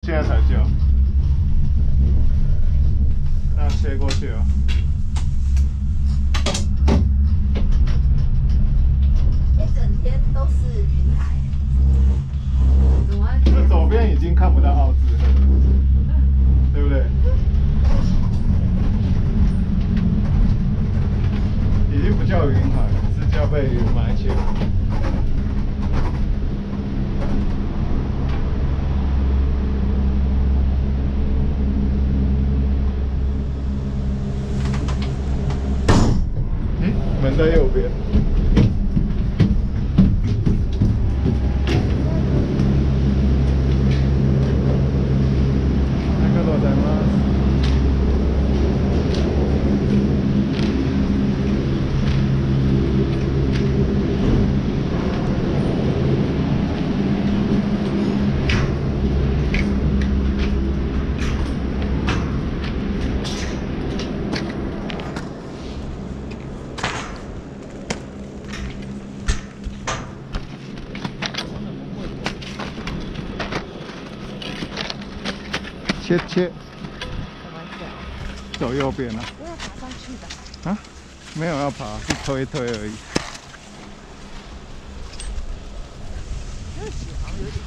现在才叫，那切过去哦。 一整天都是云海，怎么会？ 这左边已经看不到奥兹河了，对不对？已经不叫云海了，是叫被云埋起来。门在右边。切，走右边啊！ 我要爬上去的。 啊？没有要爬，是推而已。 这个水好像有点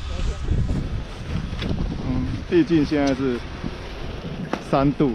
像是昨天。 毕竟现在是3度。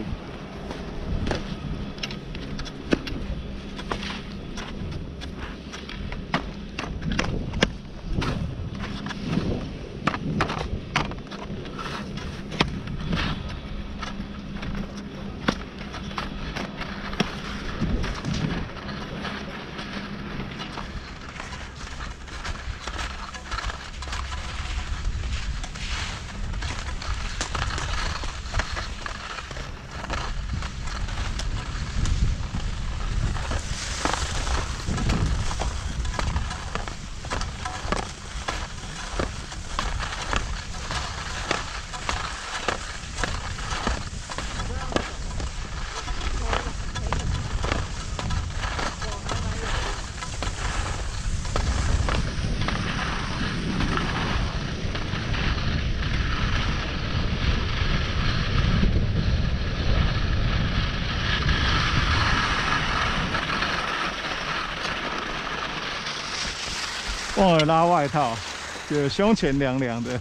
忘了拉外套，觉得胸前凉凉的。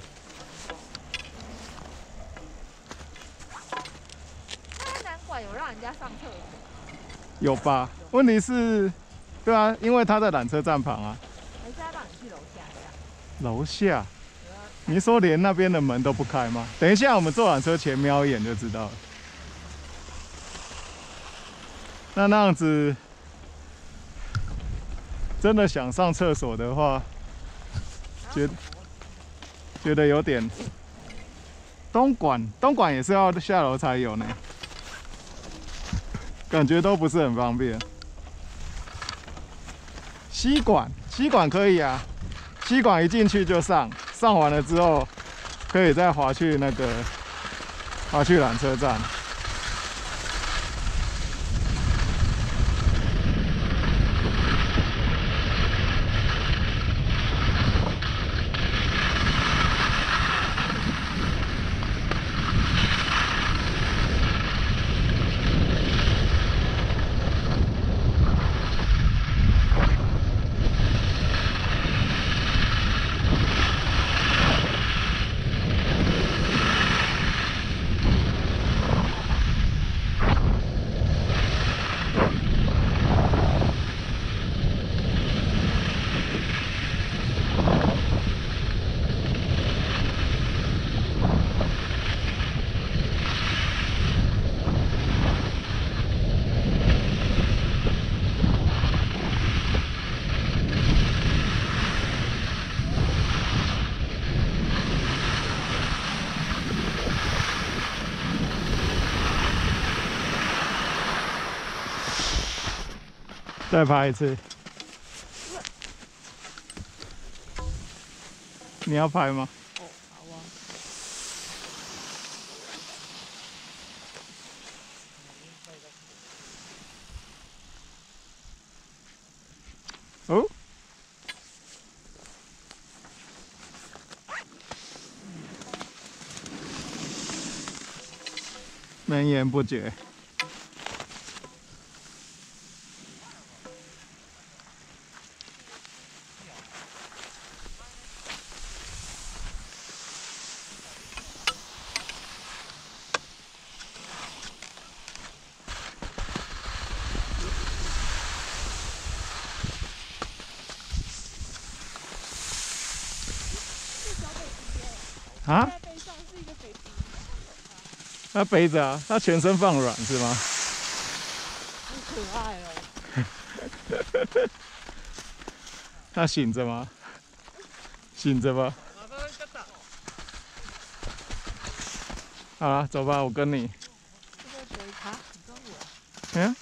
那南馆有让人家上厕所？ 有吧？问题是，对啊，因为他在缆车站旁啊。 还是要让你去楼下这样？ 楼下？你说连那边的门都不开吗？等一下，我们坐缆车前瞄一眼就知道了。那样子，真的想上厕所的话，觉得有点。东莞也是要下楼才有呢，感觉都不是很方便。西馆可以啊，西馆一进去就上完了之后，可以再滑去缆车站。再拍一次。你要拍吗？ 哦，好啊。 哦。 绵延不绝。啊？它背着啊，它全身放软是吗？ 好可爱哦。 它醒着吗？醒着吧。好了，走吧，我跟你。 这个水塔，你跟我。 嗯。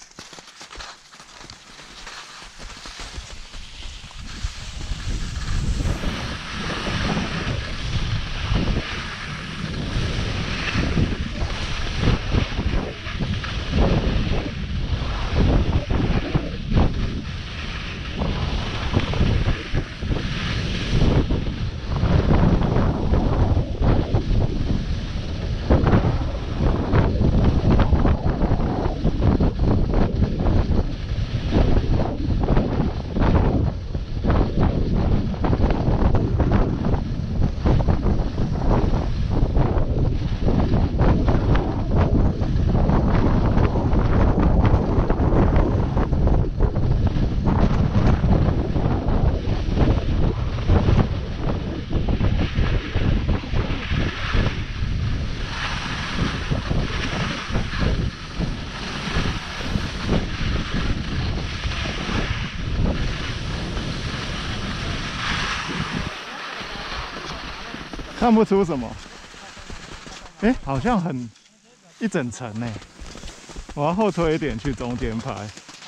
看不出什么，哎，好像很一整层呢。我要后推一点去中间拍。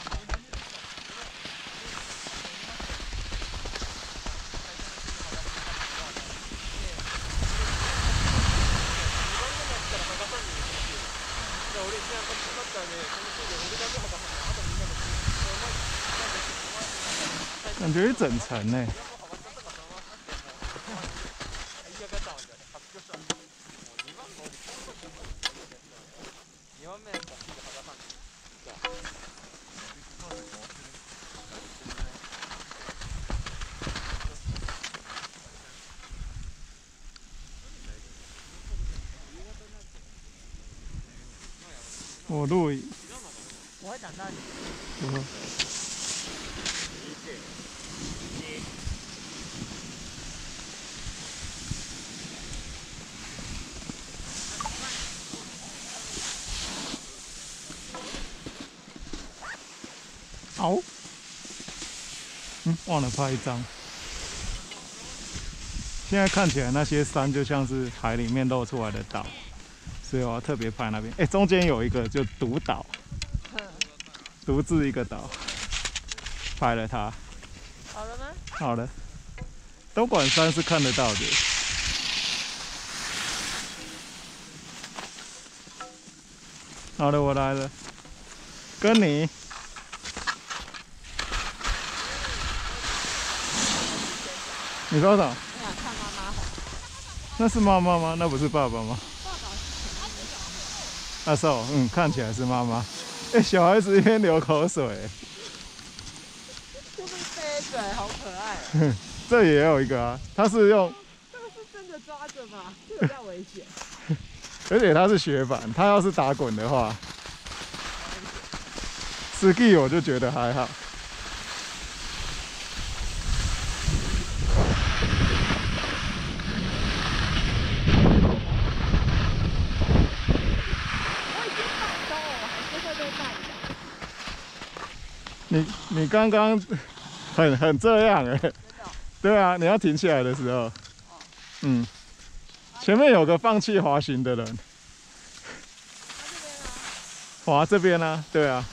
感觉一整层呢。我录影。 我会挡到你。 不会。好。忘了拍一张。现在看起来那些山就像是海里面露出来的岛。所以我要特别拍那边。哎，中间有一个就独岛，独自一个岛，拍了它。 好了吗？ 好了，东莞山是看得到的。好了，我来了，跟你。你说什么？ 我想看妈妈红。 那是妈妈吗？那不是爸爸吗？啊，是哦，看起来是妈妈。哎，小孩子一边流口水。 就是飞嘴，好可爱。 这也有一个啊，他是用。 这个是真的抓着吗？这个比较危险。 而且它是雪板，它要是打滚的话，ski 我就觉得还好。你刚刚很这样哎，对啊，你要停下来的时候，前面有个放弃滑行的人，滑这边啊，对啊。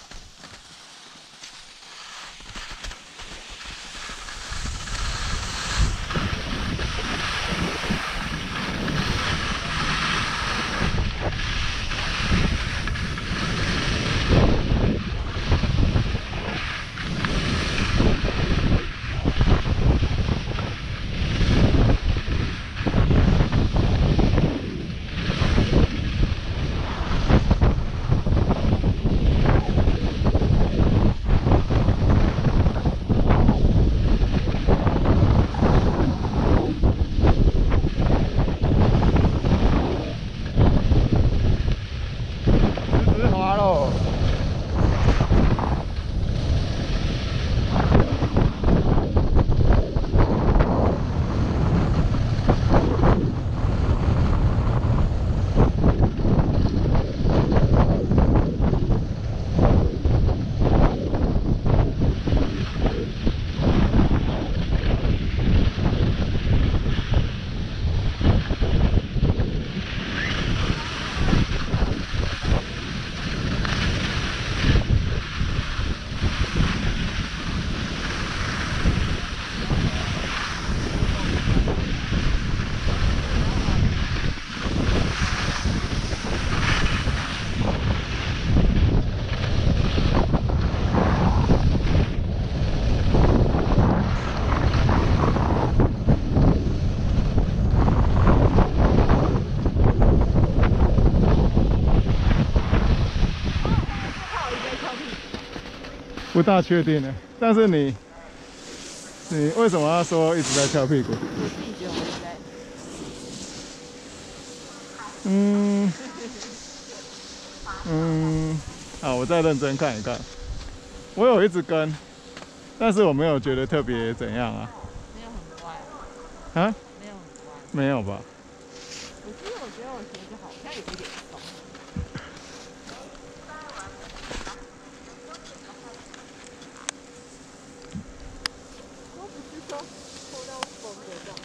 不大确定呢。但是你为什么要说一直在翘屁股？ 我自己觉得我一直在。 好，我再认真看一看。我有一直跟，但是我没有觉得特别怎样啊。 没有很乖啊？ 没有很乖。 没有吧？ 我觉得我鞋子好像有一点松。都不是说抽到风的状态。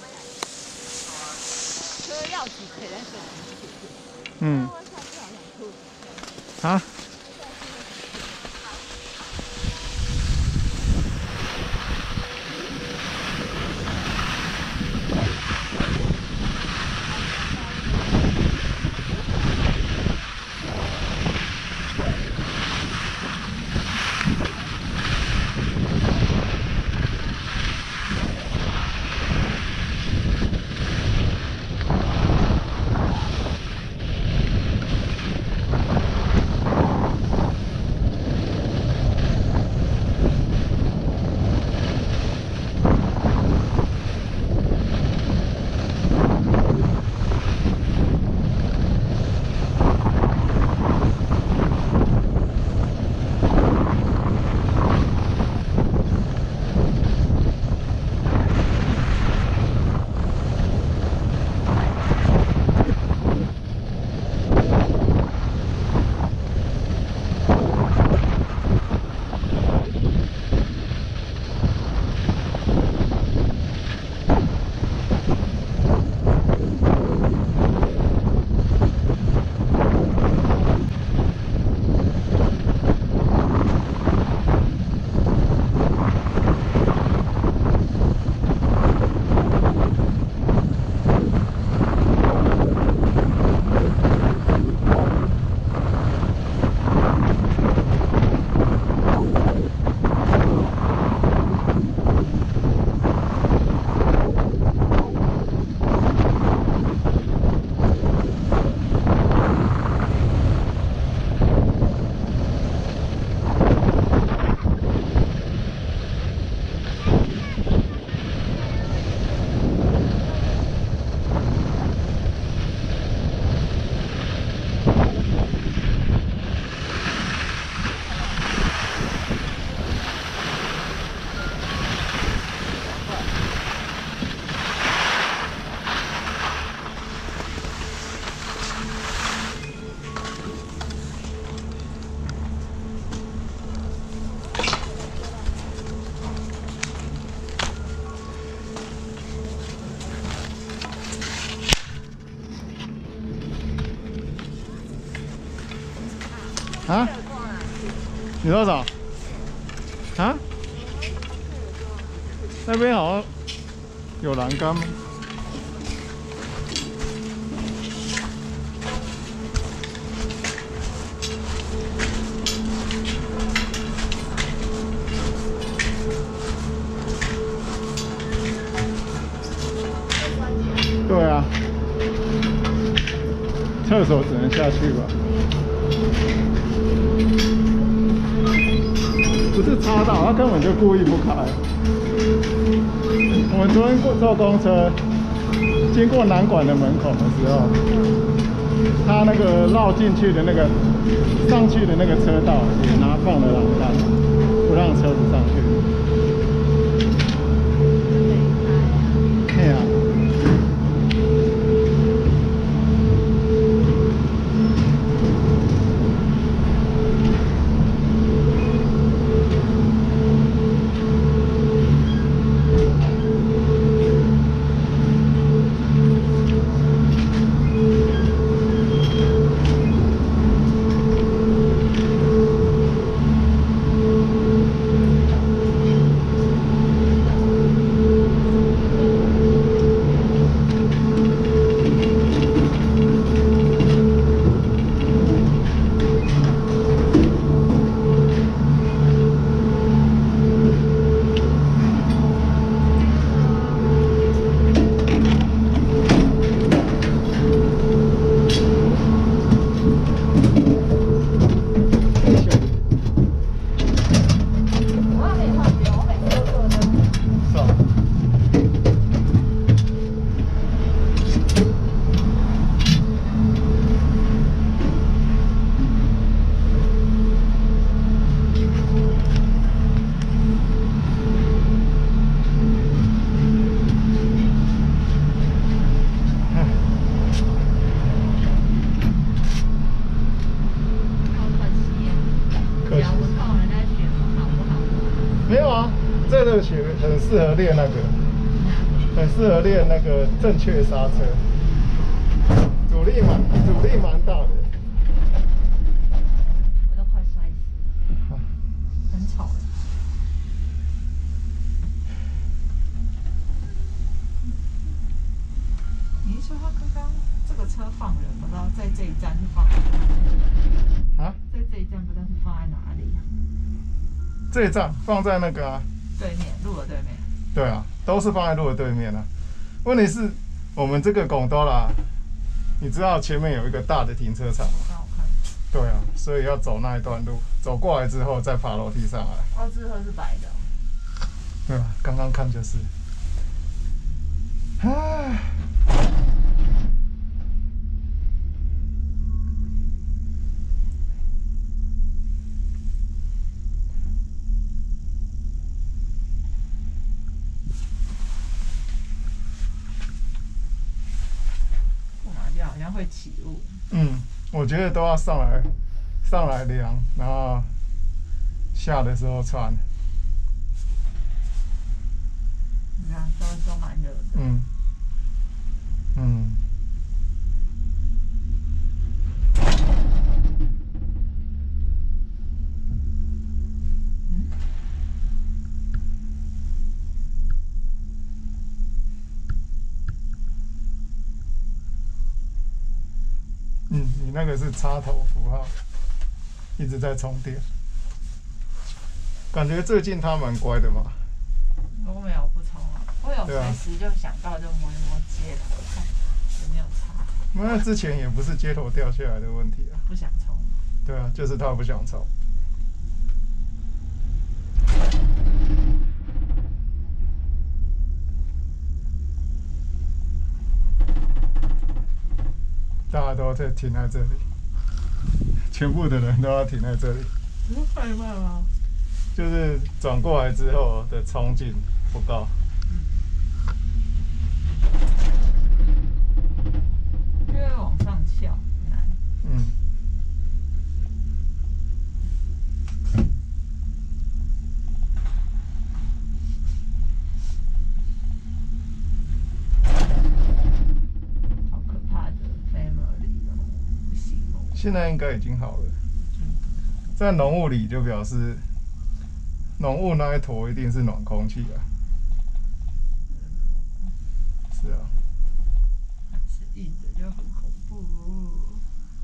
车钥匙可以在手里面。我下次好想吐。 啊？啊？你说啥？啊？那边好像有栏杆吗？对啊，厕所只能下去吧。不是插到，他根本就故意不开。我们昨天坐公车，经过南馆的门口的时候，他那个绕进去的那个上去的那个车道也放了栏杆，不让车子上去。对啊。 很适合练那个，很适合练那个正确刹车，阻力蛮大的。 我都快摔死了，很吵。 你是说他刚刚这个车放人，不知道在这一站是放在啊？ 在这一站不知道是放在哪里？ 这一站放在那个对面，路的对面。 对啊，都是放在路的对面啊。问题是，我们这个拱多啦，你知道前面有一个大的停车场吗？ 让我看。 对啊，所以要走那一段路，走过来之后再爬楼梯上来。 哦，这车是白的。 对啊，刚刚看就是。唉。 好像会起雾。 我觉得都要上来量，然后下的时候穿。 你看，都蛮热的。 你那个是插头符号，一直在充电。感觉最近它蛮乖的嘛。 我没有不充啊，我有随时就想到就摸一摸接头看有没有插。 那之前也不是接头掉下来的问题啊。 不想充。 对啊，就是他不想充。大家都在停在这里，全部的人都要停在这里。 太慢了。 就是转过来之后的冲劲不高。 因为往上翘难。好可怕的 family 哦，不行哦。 现在应该已经好了。在浓雾里就表示，浓雾那一坨一定是暖空气啊。是啊。 是硬的就很恐怖哦。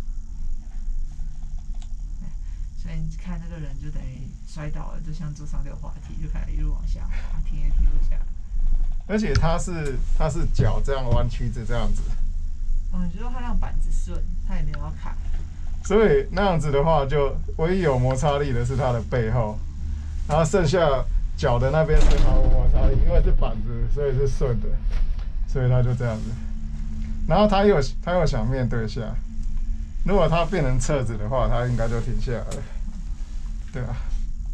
所以你看那个人就等于摔倒了，就像坐上这个滑梯，就开始一路往下滑，停也停不下来。 而且他是脚这样弯曲着这样子。 你就说他让板子顺，他也没有要卡。 所以那样子的话，就唯一有摩擦力的是它的背后，然后剩下脚的那边是毫无摩擦力，因为是板子，所以是顺的，所以他就这样子。然后他又想面对下，如果他变成侧子的话，他应该就停下来了，对啊。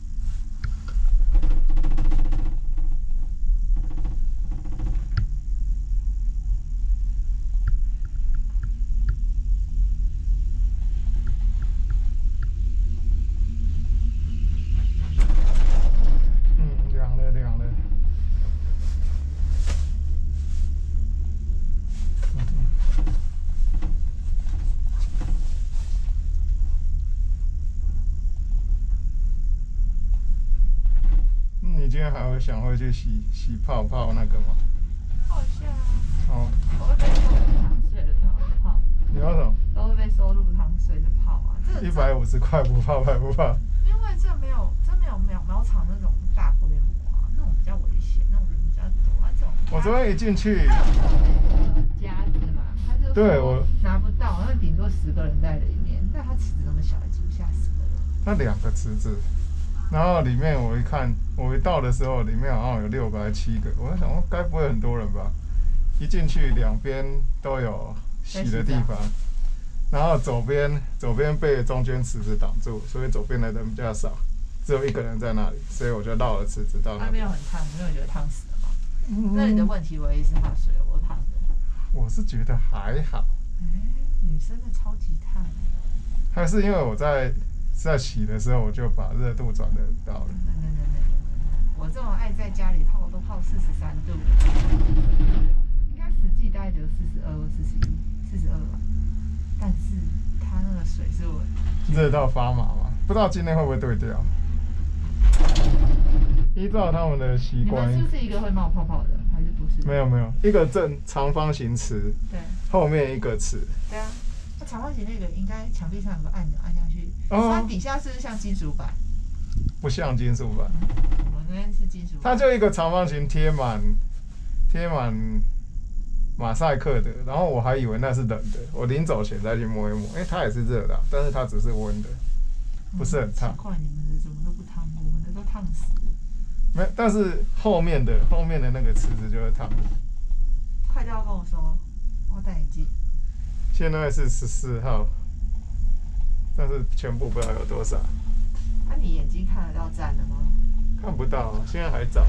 凉了。你今天还会想回去洗泡泡那个吗？ 泡一下啊。 哦。 我会被收入汤水的泡。 你要什么？ 都会被收入汤水的泡啊。 150块不泡白不泡。 因为这没有苗场那种大规模啊，那种比较危险，那种人比较多啊。这种。 我昨天一进去。 夹子嘛，他就对我拿不到，那顶多10个人在里面，但他池子那么小，也住不下10个人。 它2个池子，然后里面我一到的时候，里面好像有6个还7个，我在想说该不会很多人吧？一进去两边都有洗的地方，然后左边被中间池子挡住，所以左边的人比较少，只有1个人在那里，所以我就绕了池子到那边。 那边很烫，没有觉得烫死了吗？那你的问题唯一是它水有多烫的？ 我是觉得还好。 女生的超级烫。 还是因为我在洗的时候，我就把热度转得很高了。 我这么爱在家里泡，都泡43度，应该实际大概只有42或41、42吧。但是它那个水是我热到发麻嘛，不知道今天会不会对调。依照他们的习惯， 你们是不是一个会冒泡泡的，还是不是？ 没有，一个正长方形池， 对， 后面一个池。 对啊，那长方形那个应该墙壁上有个按钮，按下去，它底下是不是像金属板？ 不像金属板， 我们那边是金属板。 它就一个长方形贴满马赛克的，然后我还以为那是冷的，我临走前再去摸一摸，它也是热的啊，但是它只是温的，不是很烫。 奇怪，你们的怎么都不烫，我们的都烫死了。 没，但是后面的那个池子就会烫。 快到跟我说，我戴眼镜。 现在是14号，但是全部不知道有多少。 那你眼睛看得到站了吗？ 看不到，现在还早。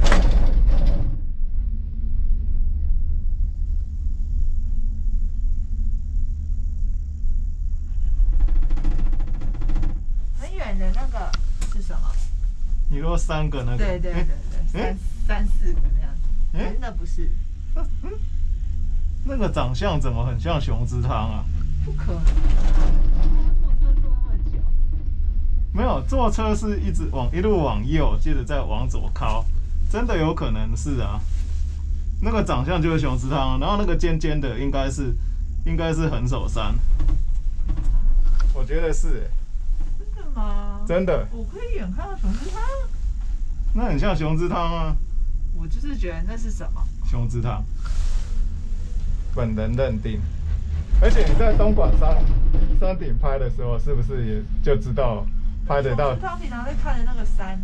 很远的那个是什么？ 你说3个那个？ 对，三四个那样子。真的不是。 那个长相怎么很像熊之汤啊？ 不可能啊！坐车坐那么久。 没有，坐车是一路往右，接着再往左靠，真的有可能是啊。那个长相就是熊之汤，然后那个尖尖的应该是横手山。我觉得是。 真的吗？ 真的。 我可以远看到熊之汤。 那很像熊之汤啊。 我就是觉得那是什么？ 熊之汤。本人认定。而且你在东莞山顶拍的时候，是不是也就知道拍得到？ 熊之汤平常在看的那个山，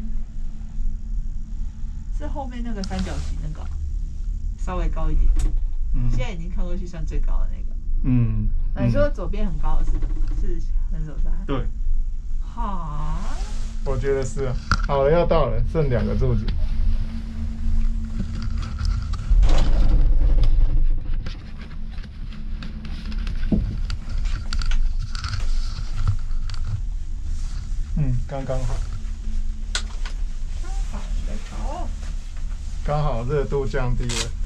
是后面那个三角形那个，稍微高一点。现在已经看过去算最高的那个。你说左边很高的是横手山？ 对。 哈。 我觉得是啊。好了，要到了，剩2个柱子。刚刚好。刚好热度降低了。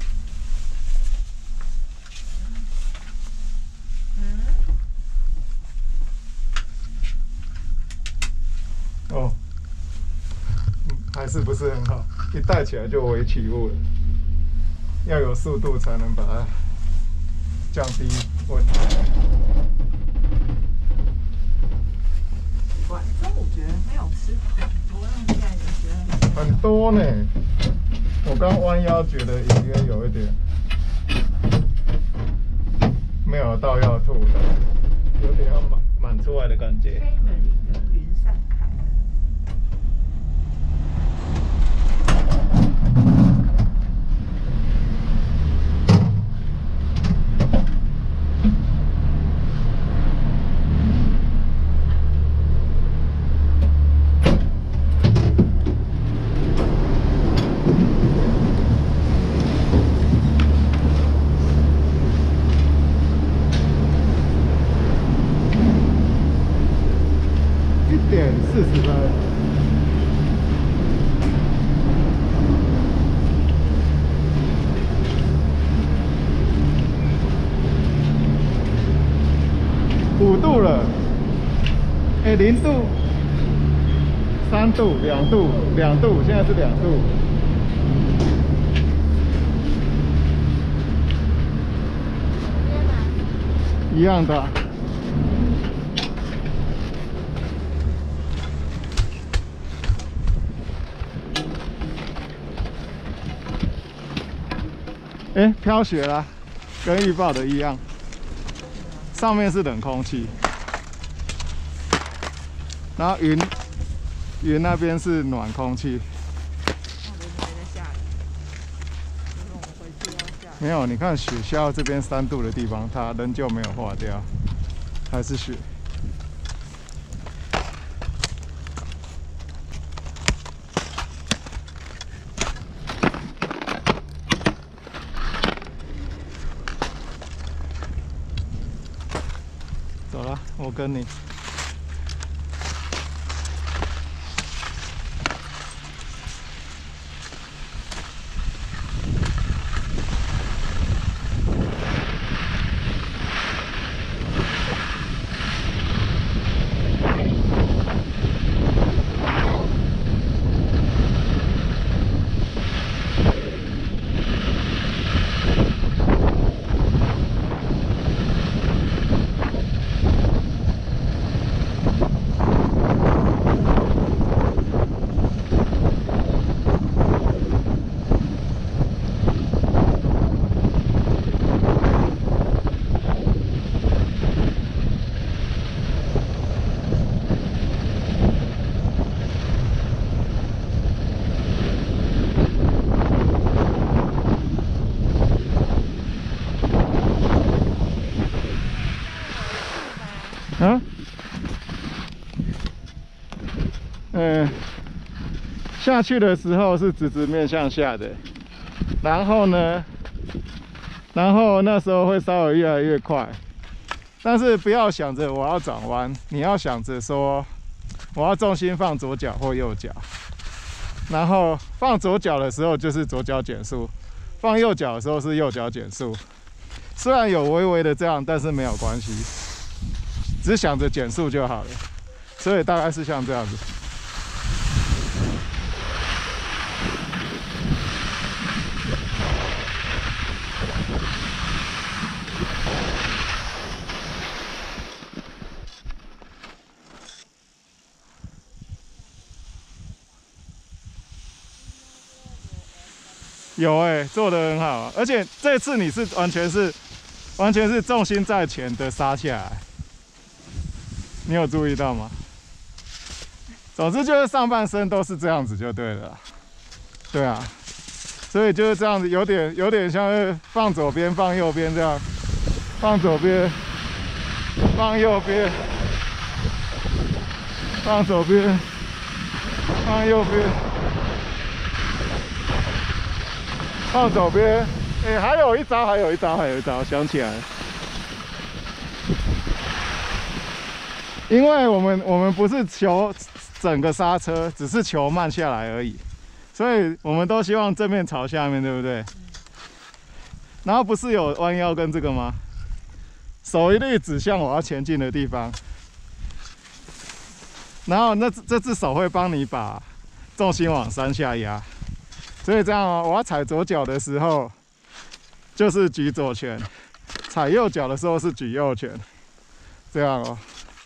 哦，还是不是很好，一带起来就微起雾了，要有速度才能把它降低温度。 中午觉得没有吃很多，但现在也觉得很多呢。我刚弯腰觉得隐约有一点，没有到要吐的，有点要满出来的感觉。 黑门里的云散开。 1:40分。5度了，0度、3度、2度、2度，现在是2度。一样的。飘雪了，跟预报的一样。上面是冷空气，然后云那边是暖空气。没有，你看雪鸮这边3度的地方，它仍旧没有化掉，还是雪。走了，我跟你。 啊？下去的时候是直直面向下的，然后呢，那时候会稍微越来越快，但是不要想着我要转弯，你要想着说我要重心放左脚或右脚，然后放左脚的时候就是左脚减速，放右脚的时候是右脚减速。虽然有微微的这样，但是没有关系，只想着减速就好了。所以大概是像这样子。有做得很好，而且这次你是完全是重心在前的刹下来，你有注意到吗？总之就是上半身都是这样子就对了啦，对啊，所以就是这样子，有点像是放左边放右边这样，放左边放右边，放左边放右边。放左边，还有一招，想起来了。因为我们不是求整个刹车，只是求慢下来而已，所以我们都希望正面朝下面，对不对？然后不是有弯腰跟这个吗？手一律指向我要前进的地方，然后这只手会帮你把重心往山下压。所以这样哦，我要踩左脚的时候，就是举左拳；踩右脚的时候是举右拳，这样哦。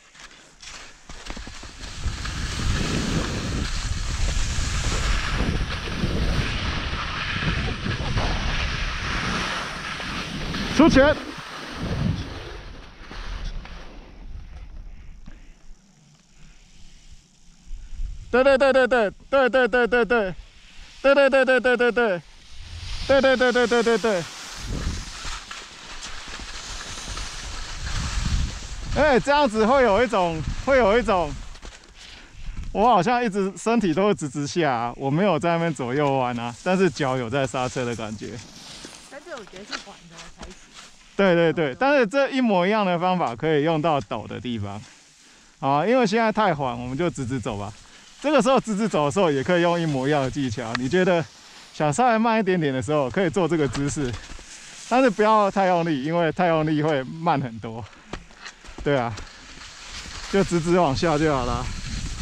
出拳。对。这样子会有一种，我好像一直身体都是直下啊，我没有在那边左右弯啊，但是脚有在刹车的感觉。 但是我觉得是缓的才行。 对，但是这一模一样的方法可以用到陡的地方，啊，因为现在太缓，我们就直走吧。这个时候直走的时候，也可以用一模一样的技巧。你觉得想稍微慢一点点的时候，可以做这个姿势，但是不要太用力，因为太用力会慢很多。对啊，就直往下就好了。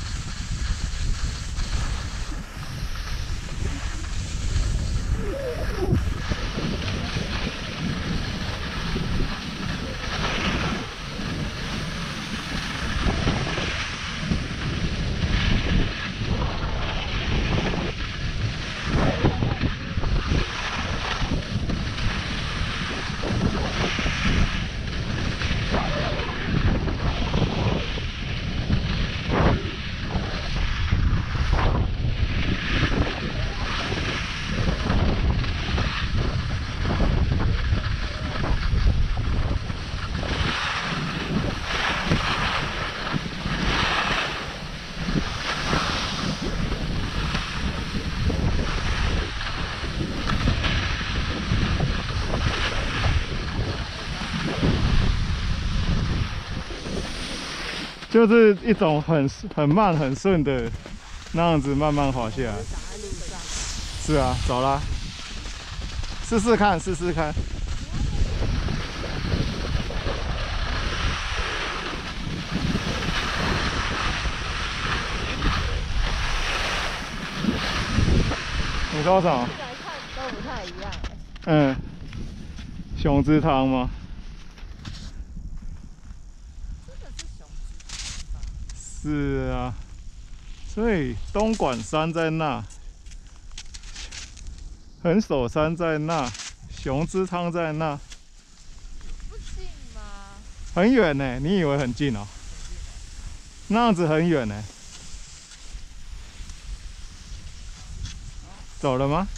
就是一种很慢很顺的那样子慢慢滑下来。是啊，走啦，试试看。你说什么？ 来看都不太一样。 熊之汤吗？是啊，所以东莞山在那，横手山在那，熊之汤在那， 不近吗？ 很远呢，你以为很近哦？那样子很远呢。走了吗？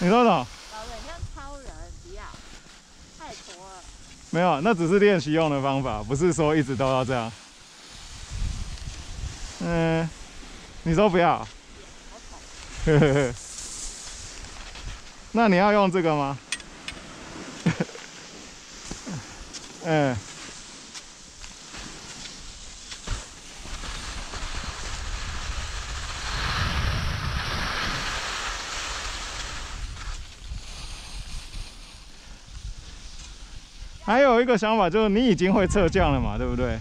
你说什么？ 搞得很像超人，不要，太多了。 没有，那只是练习用的方法，不是说一直都要这样。你说不要？呵呵呵。那你要用这个吗？还有一个想法就是，你已经会侧降了嘛，对不对？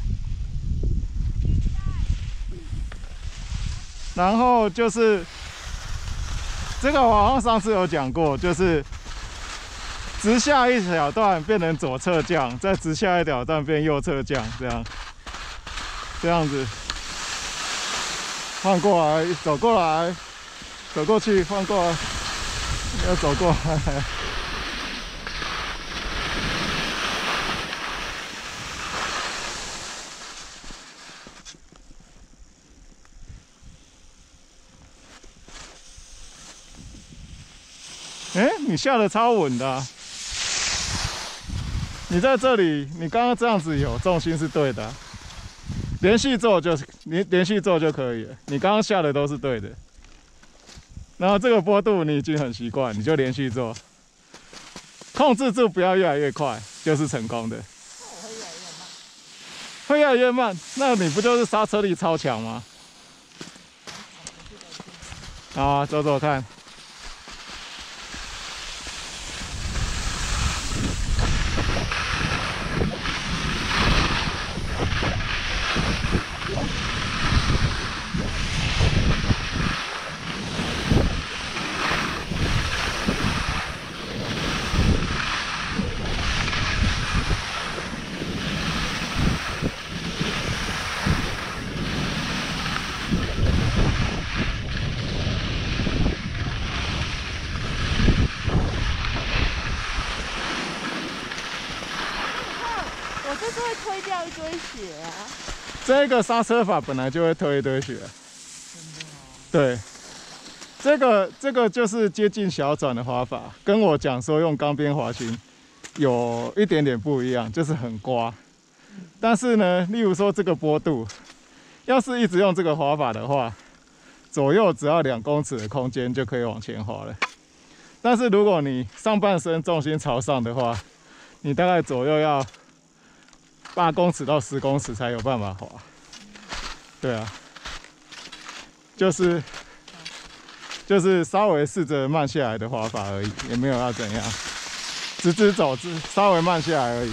然后就是这个，我好像上次有讲过，就是直下一小段变成左侧降，再直下一小段变右侧降，这样子换过来，走过来，走过去，换过来，要走过来。你下的超稳的啊，你在这里，你刚刚这样子有重心是对的啊，连续做就可以了。你刚刚下的都是对的，然后这个坡度你已经很习惯，你就连续做，控制住不要越来越快，就是成功的。会越来越慢，那你不就是刹车力超强吗？好啊，走走看。 我这是会推掉一堆血啊！ 这个刹车法本来就会推一堆血。对，这个就是接近小转的滑法，跟我讲说用钢边滑行有一点点不一样，就是很刮。但是呢，例如说这个坡度，要是一直用这个滑法的话，左右只要2公尺的空间就可以往前滑了。但是如果你上半身重心朝上的话，你大概左右要8公尺到10公尺才有办法滑。对啊，就是稍微试着慢下来的滑法而已，也没有要怎样，直走，稍微慢下来而已。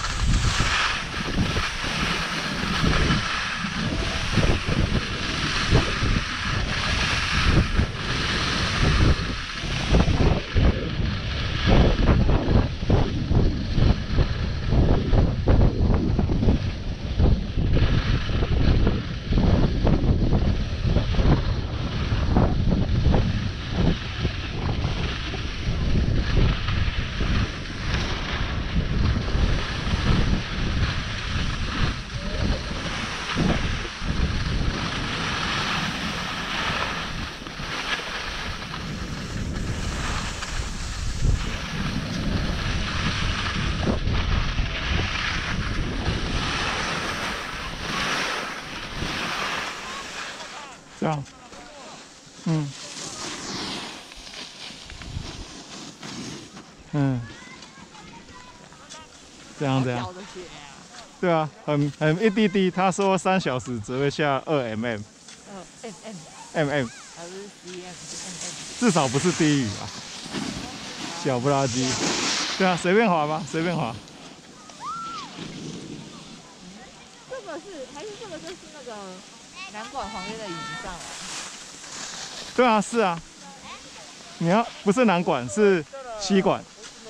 这样，这样。对啊，很一滴滴。他说3小时只会下2 mm。mm。 还是 cm？ 至少不是低语吧？小不拉几。对啊，随便滑吧，随便滑。 这个就是那个南管旁边的椅子上来。 对啊，是啊。你要不是南管是西管。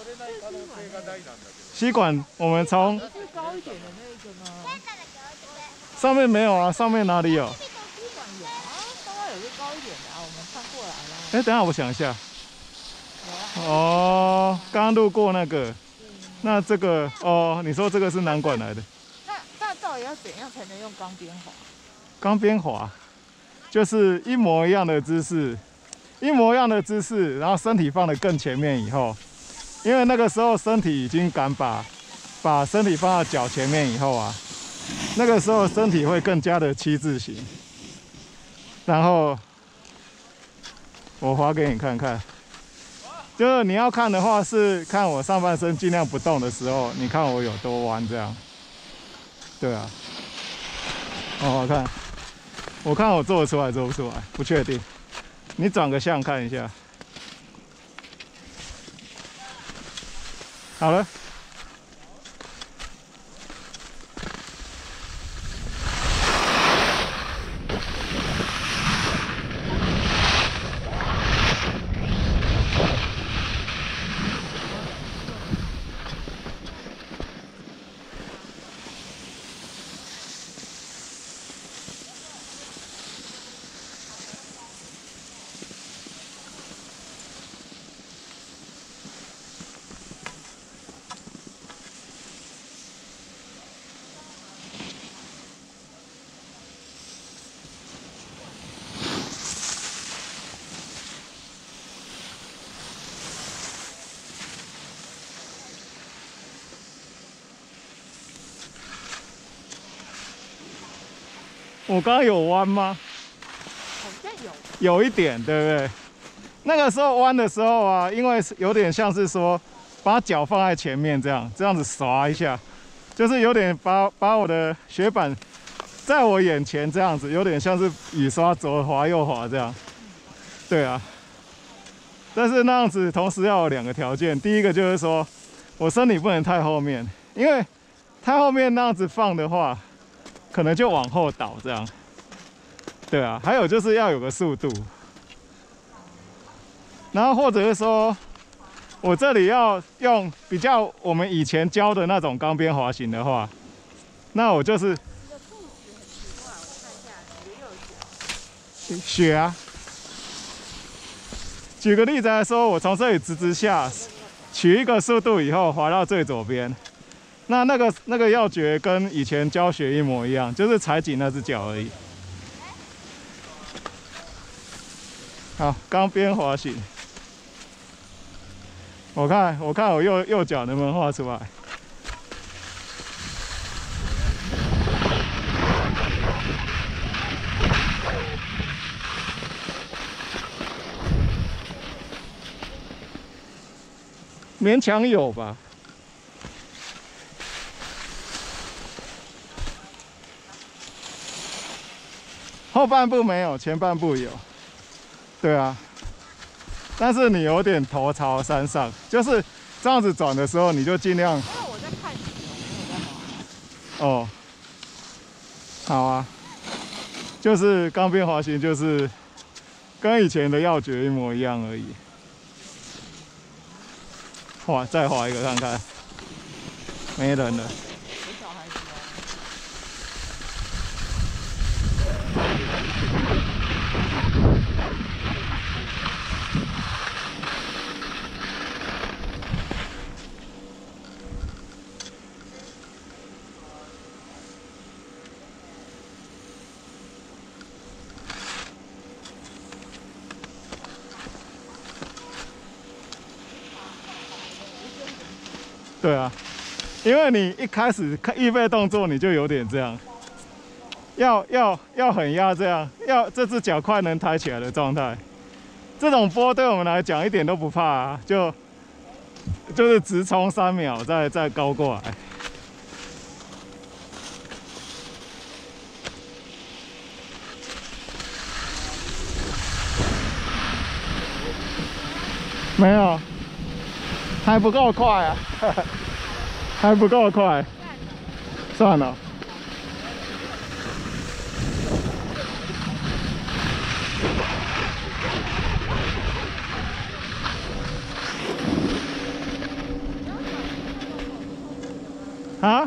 西管我们从是高一点的那个吗？ 上面没有啊，上面哪里有？ 西管有啊，刚刚有个高一点的啊，我们穿过来了。 等一下我想一下。哦，刚刚路过那个，那这个你说这个是南管来的。 那到底要怎样才能用钢边滑？ 钢边滑，就是一模一样的姿势， 一模一样的姿势，然后身体放得更前面以后，因为那个时候身体已经敢把身体放到脚前面以后啊，那个时候身体会更加的七字形。然后我滑给你看看，就是你要看的话是看我上半身尽量不动的时候，你看我有多弯这样。对啊，哦，我看我做得出来做不出来，不确定。你转个向看一下。好了。我刚刚有弯吗？ 好像有， 有一点，对不对？那个时候弯的时候啊，因为有点像是说，把脚放在前面这样子刷一下，就是有点把我的雪板在我眼前这样子，有点像是雨刷左滑右滑这样。对啊，但是那样子同时要有2个条件，第一个就是说我身体不能太后面，因为太后面那样子放的话，可能就往后倒这样。对啊，还有就是要有个速度，然后或者是说，我这里要用比较我们以前教的那种钢边滑行的话，那我就是雪啊。举个例子来说，我从这里直下，取一个速度以后滑到最左边，那个要诀跟以前教学一模一样，就是踩紧那只脚而已。好，钢边滑行。我看我右脚能不能画出来。勉强有吧。后半部没有，前半部有。对啊，但是你有点头朝山上，就是这样子转的时候，你就尽量。因为我在看球，没有在滑。 哦，好啊，就是钢边滑行，就是跟以前的要诀一模一样而已。哇，再滑一个看看，没人了。对啊，因为你一开始预备动作你就有点这样，要很压这样，要这只脚快能抬起来的状态。这种波对我们来讲一点都不怕啊，就是直冲3秒再高过来。没有。还不够快啊，还不够快，算了。啊？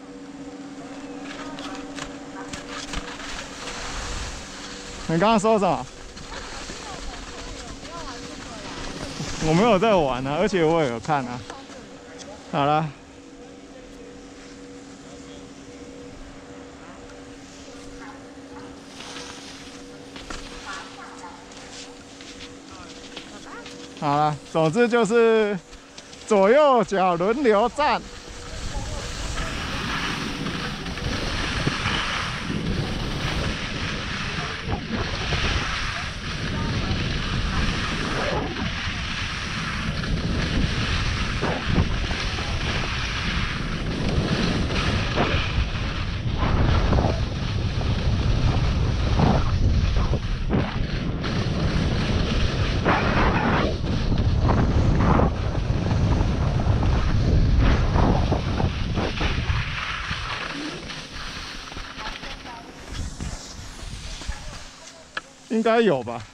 你刚刚说什么？我没有在玩啊，而且我也有看啊。好了。 好了，总之就是左右脚轮流站。应该有吧。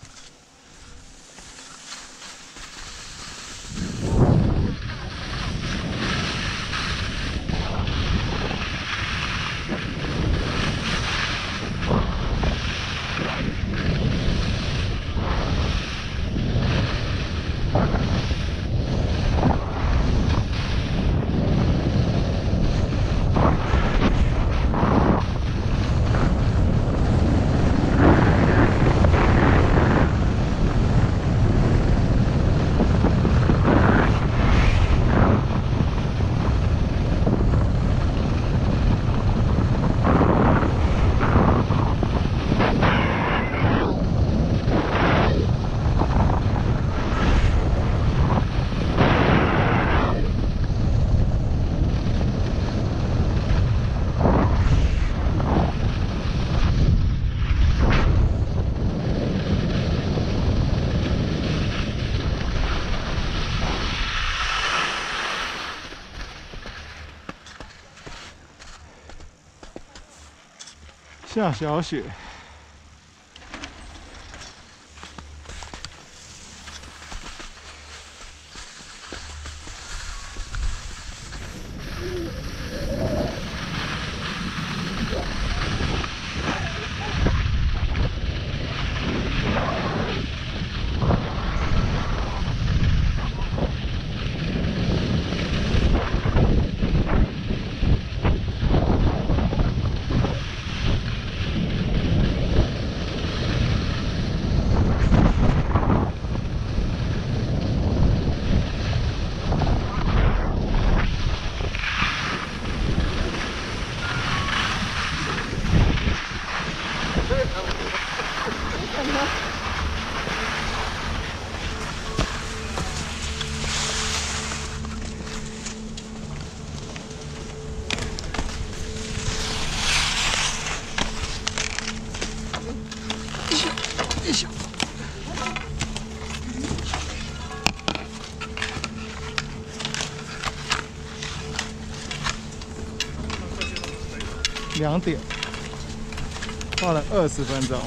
下小雪。2点，花了20分钟。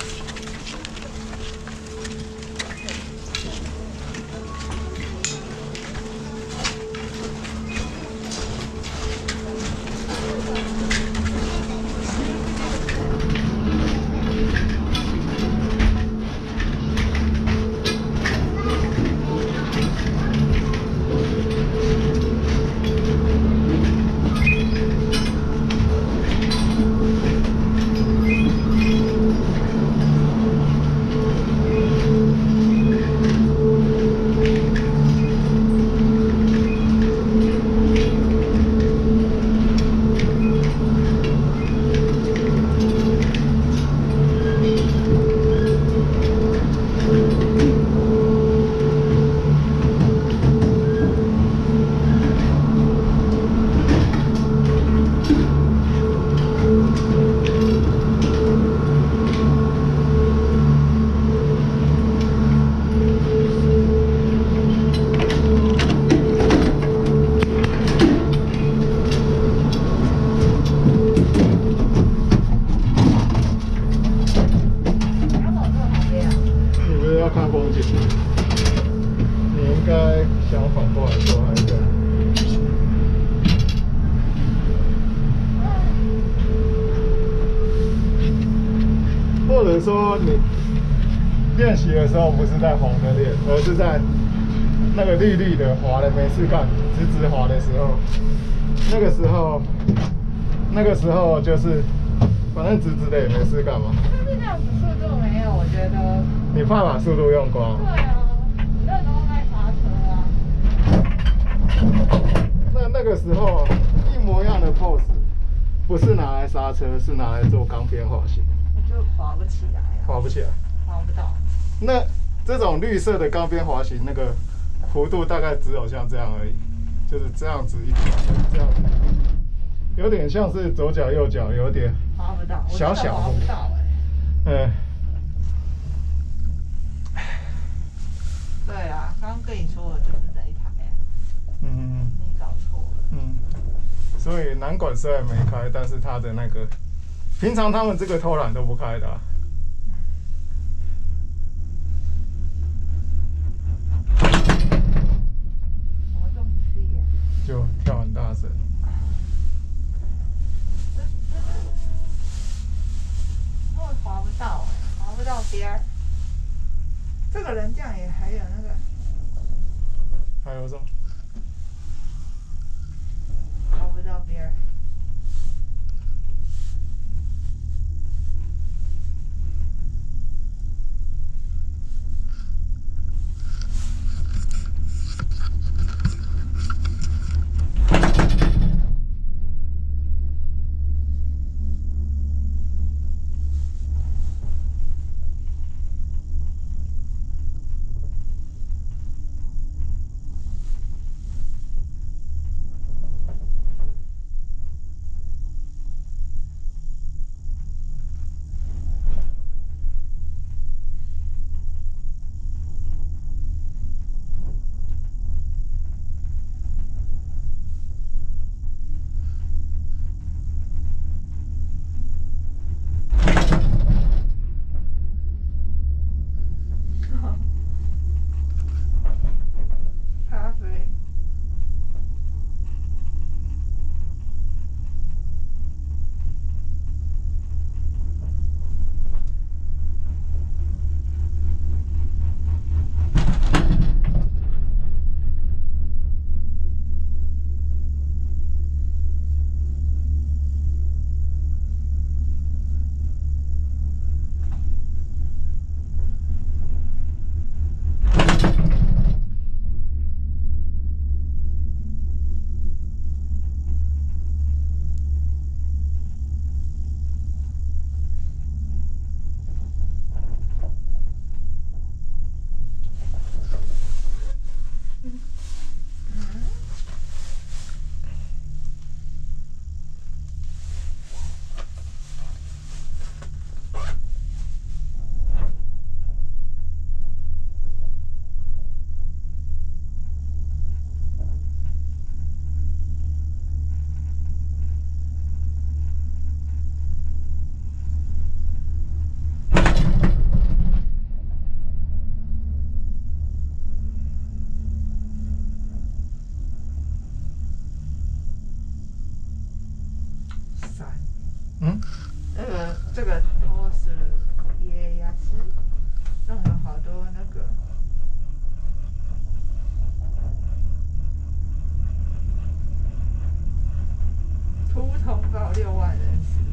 或者说你练习的时候不是在红的练，而是在那个绿绿的滑的没事干，直直滑的时候，那个时候就是反正直直的也没事干嘛。 但是这样子速度没有，我觉得。 你怕把速度用光？ 对啊，那时候那那个时候一模一样的 pose， 不是拿来刹车，是拿来做钢边滑行。 就滑不起来啊。 滑不起来。 滑不到。 那这种绿色的钢边滑行，那个弧度大概只有像这样而已，就是这样子一条，这样子，有点像是左脚右脚，有点滑不到， 小小滑不到哎。对啊，刚刚跟你说的就是这一台。你搞错了。 所以南管虽然没开，但是它的那个，平常他们这个偷懒都不开的、啊。 什么东西呀？ 就跳很大声。 会滑不到哎，滑不到边儿。这个人这样也还有那个。 还有什么？ 滑不到边儿。咖啡。这个都是也是弄了好多那个。突通告6万人次。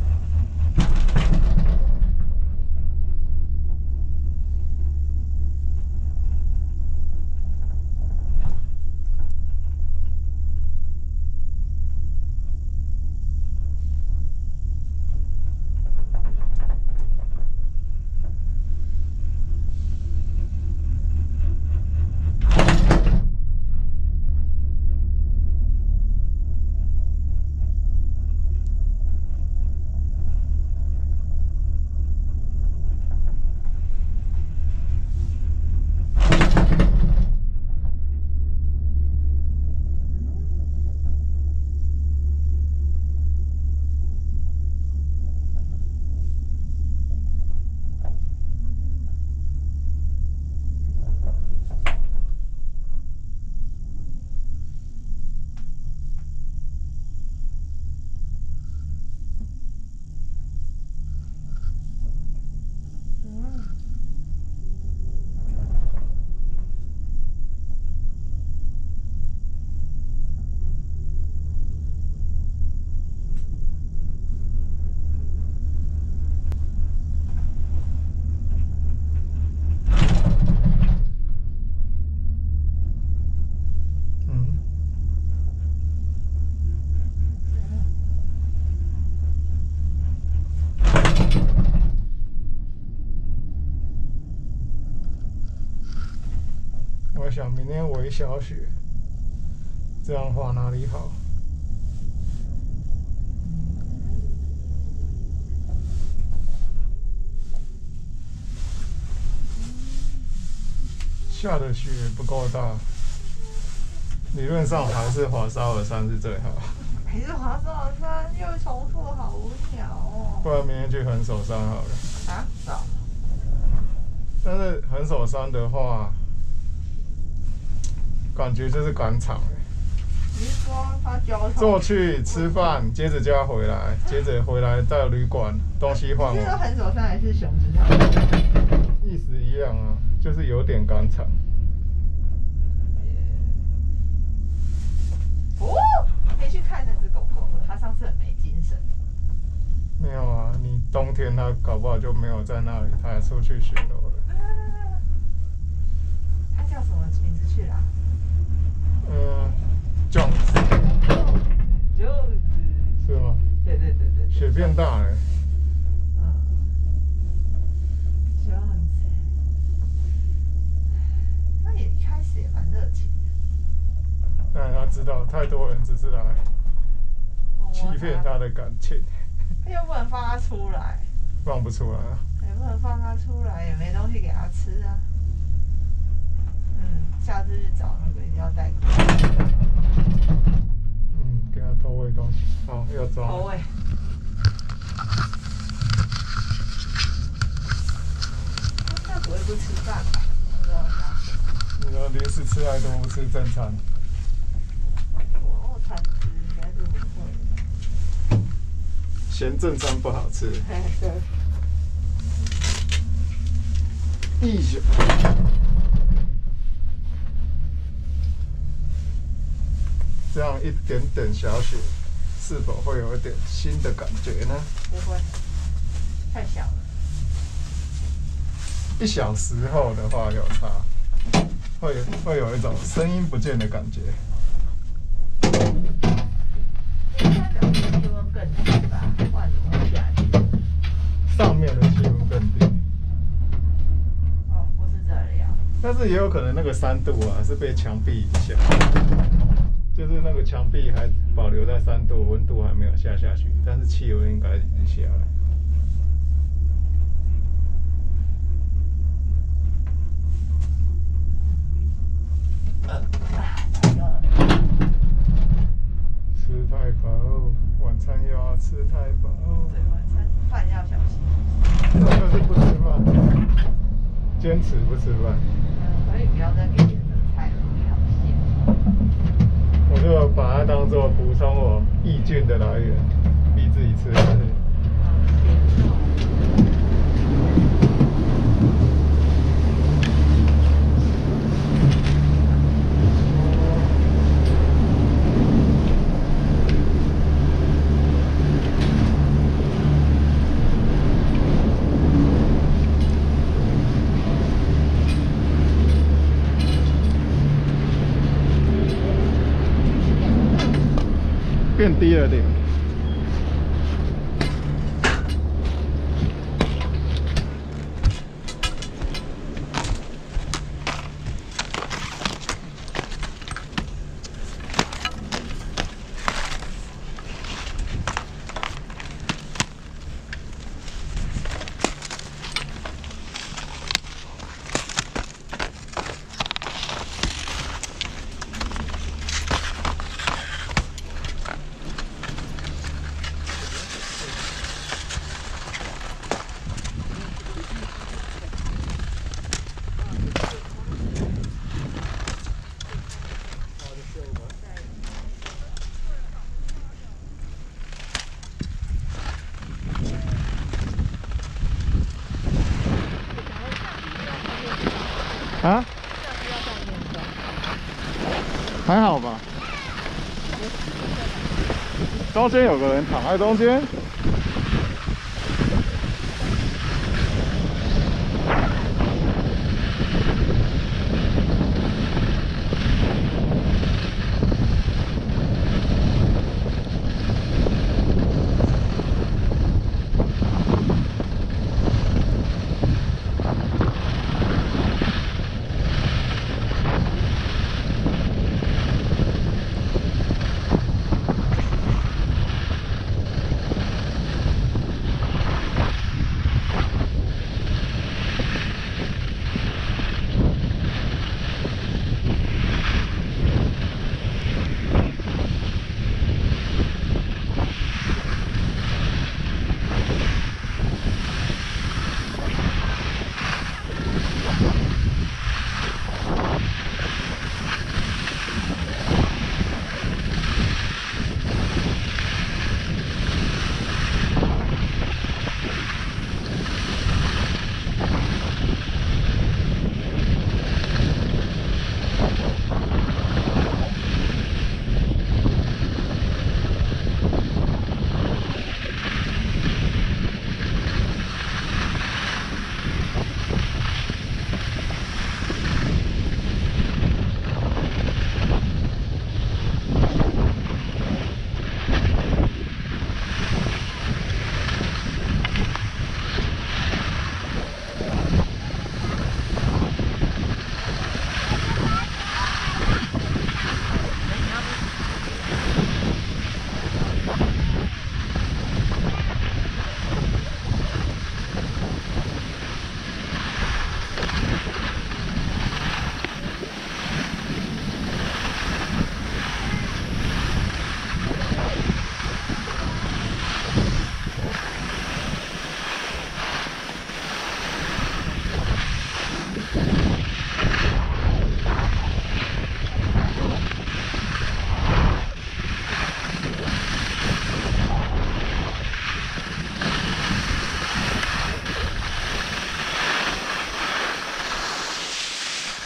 在想明天微小雪，这样画哪里好？下的雪不够大，理论上还是华沙尔山是最好。 还是华沙尔山又重复，好无聊哦。 不然明天去横手山好了。 啊，走。 但是横手山的话，感觉就是赶场哎。 你是说他交通？ 坐去吃饭，接着就要回来，接着回来到旅馆，东西换你是说完。 横手山还是熊之岛？ 意思一样啊，就是有点赶场。 哦，可以去看那只狗狗了，它上次很没精神。 没有啊，你冬天它搞不好就没有在那里，它也出去巡逻了。 它叫什么名字去啦 Jones ？Jones。 是吗？ 对。 雪变大了。 Jones。他也一开始也蛮热情的。 但他知道太多人只是来欺骗他的感情。 他又不能放他出来。 放不出来啊。 也不能放他出来，也没东西给他吃啊。下次去找那个一定要带。 给他偷喂东西。好，要抓。 偷喂。他不会不吃饭吧？ 你说临时吃太多，不吃正餐。 我餐吃应该是不会。 嫌正餐不好吃。 对。 一宿。这样一点点小雪，是否会有一点新的感觉呢？ 不会，太小了。 1小时后的话有差，会有一种声音不见的感觉。 应该表示气温更低吧？不然怎么会下雨？ 上面的气温更低。 哦，不是这样。 但是也有可能那个3度啊是被墙壁影响，就是那个墙壁还保留在3度，温度还没有下去，但是气温应该已经下来。吃太饱，晚餐又要吃太饱。 对，晚餐饭要小心。 这就是不吃饭，坚持不吃饭。 可以不要再给颜色菜了，好咸。 我就把它当做补充我益菌的来源，逼自己吃下去。变低了点。啊？还好吧。中间有个人躺在中间。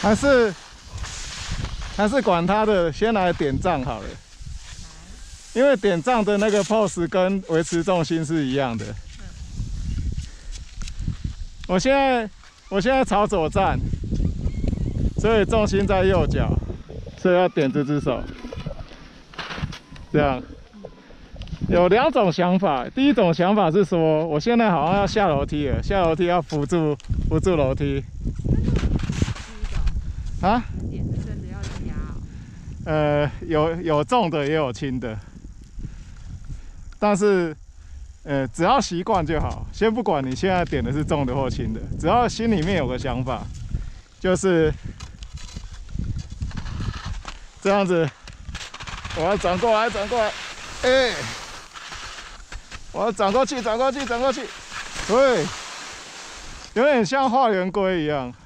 还是管它的，先来点杖好了。因为点杖的那个 pose 跟维持重心是一样的。我现在朝左站，所以重心在右脚，所以要点这只手。这样有2种想法。第一种想法是说，我现在好像要下楼梯了，下楼梯要扶住楼梯。啊？ 点是真的要压哦。 有重的也有轻的。但是，只要习惯就好。先不管你现在点的是重的或轻的，只要心里面有个想法，就是这样子。我要转过来，我要转过去，对，有点像画圆规一样。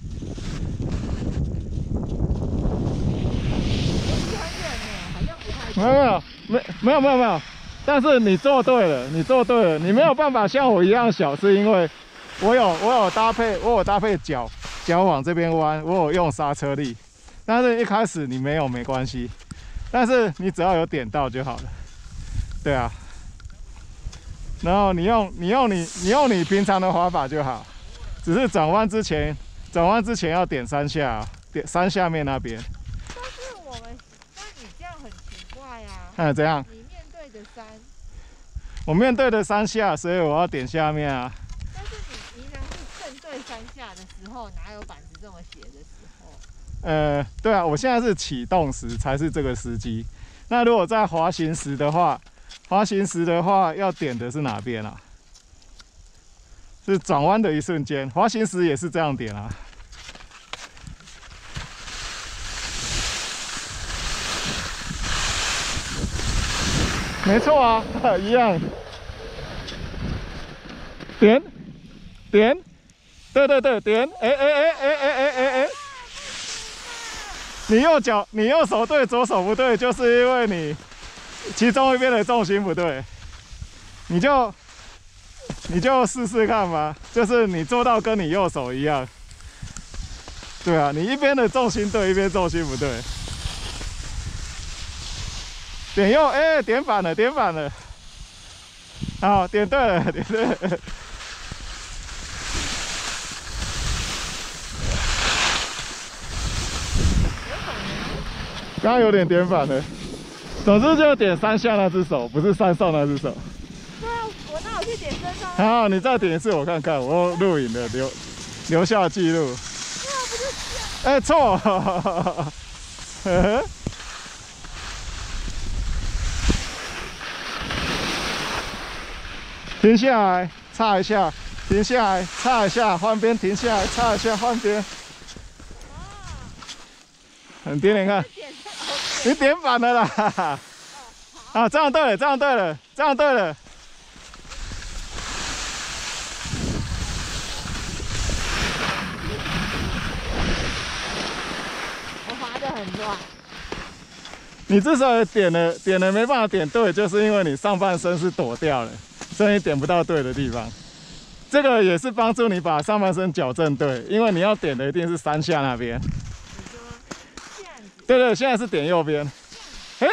没有。但是你做对了，你没有办法像我一样小，是因为我有搭配脚往这边弯，我有用刹车力。但是一开始你没关系，但是你只要有点到就好了。对啊，然后你用你平常的滑法就好，只是转弯之前要点3下，点3下面那边。 但你这样很奇怪呀。 怎样？ 你面对着山。 我面对的3下，所以我要点下面啊。 但是你平常是正对3下的时候，哪有板子这么斜的时候？ 对啊，我现在是启动时才是这个时机。那如果在滑行时的话要点的是哪边啊？是转弯的一瞬间，滑行时也是这样点啊。没错啊，一样。点，对，点，你右手对，左手不对，就是因为你其中一边的重心不对。你就试看吧，就是你做到跟你右手一样。对啊，你一边的重心对，一边重心不对。点右，点反了。好，点对了。刚刚有点点反了。总之就点3下那只手，不是3上那只手。 对啊，我哪有去点3上？ 好，你再点一次我看看，我录影的留下记录。 对啊，不是这样。 错。停下来，擦一下，停下来，擦一下，换边，停下来，擦一下，换边。你点点看，你点反了啦！啊，这样对了。 我滑得很乱。 你之所以点了没办法点对，就是因为你上半身是躲掉了。所以你点不到对的地方，这个也是帮助你把上半身矫正对，因为你要点的一定是3下那边。 你说这样子？ 对，现在是点右边。对。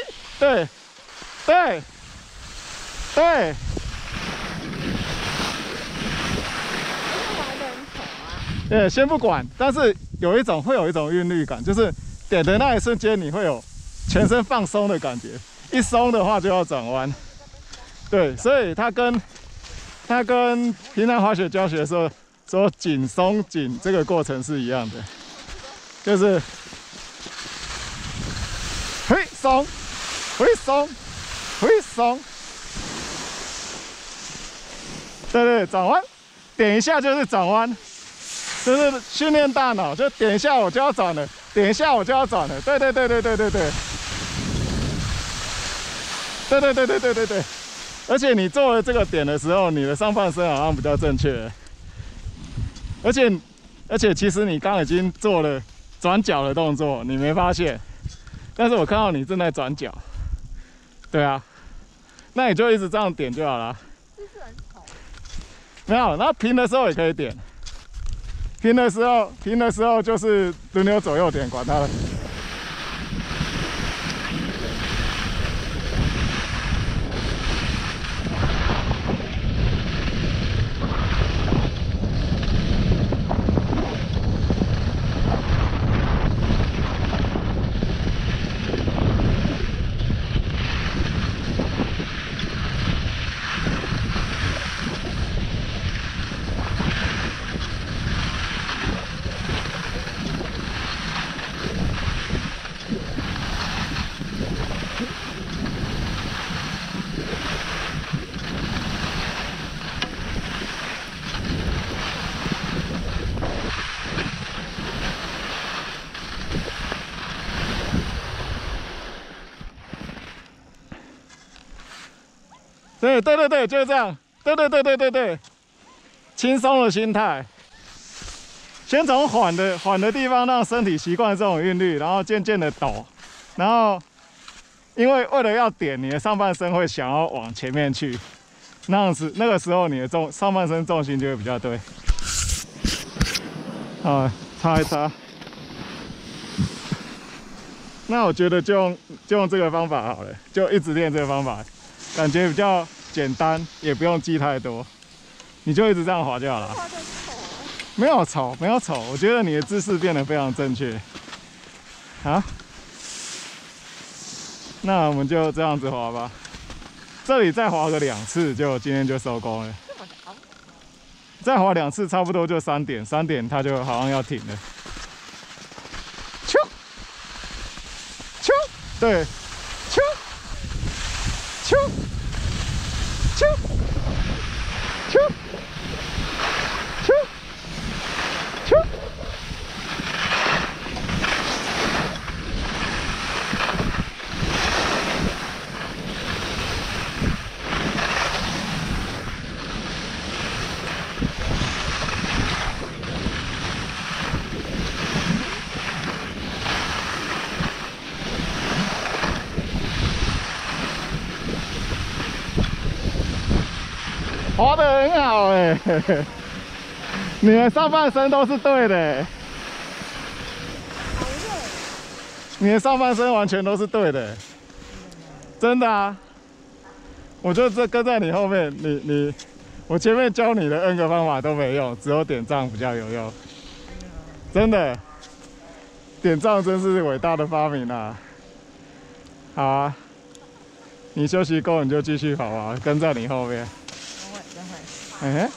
玩得很丑啊。 先不管，但是会有一种韵律感，就是点的那一瞬间你会有全身放松的感觉，一松的话就要转弯。对，所以它跟平常滑雪教学的时候说紧松紧这个过程是一样的，就是回松，对，转弯，点一下就是转弯，就是训练大脑，就点一下我就要转了，对。而且你做了这个点的时候，你的上半身好像比较正确。而且其实你刚刚已经做了转脚的动作，你没发现？但是我看到你正在转脚。对啊，那你就一直这样点就好了。 姿势很丑。 没有，然后平的时候也可以点。 平的时候就是轮流左右点，管它了。对，就是这样。对，轻松的心态，先从缓的地方让身体习惯这种韵律，然后渐渐的抖，然后因为了要点，你的上半身会想要往前面去，那个时候你的上半身重心就会比较对。啊，擦一擦。那我觉得就用这个方法好了，就一直练这个方法，感觉比较简单，也不用记太多，你就一直这样滑就好了。没有丑，我觉得你的姿势变得非常正确。好，那我们就这样子滑吧。这里再滑个2次，就今天就收工了。再滑2次，差不多就3点它就好像要停了。对，啾，滑得很好哎，你的上半身都是对的，你的上半身完全都是对的，真的啊！我就这跟在你后面，我前面教你的 N 个方法都没用，只有点杖比较有用，真的，点杖真是伟大的发明啊！好啊，你休息够你就继续跑啊，跟在你后面。哎，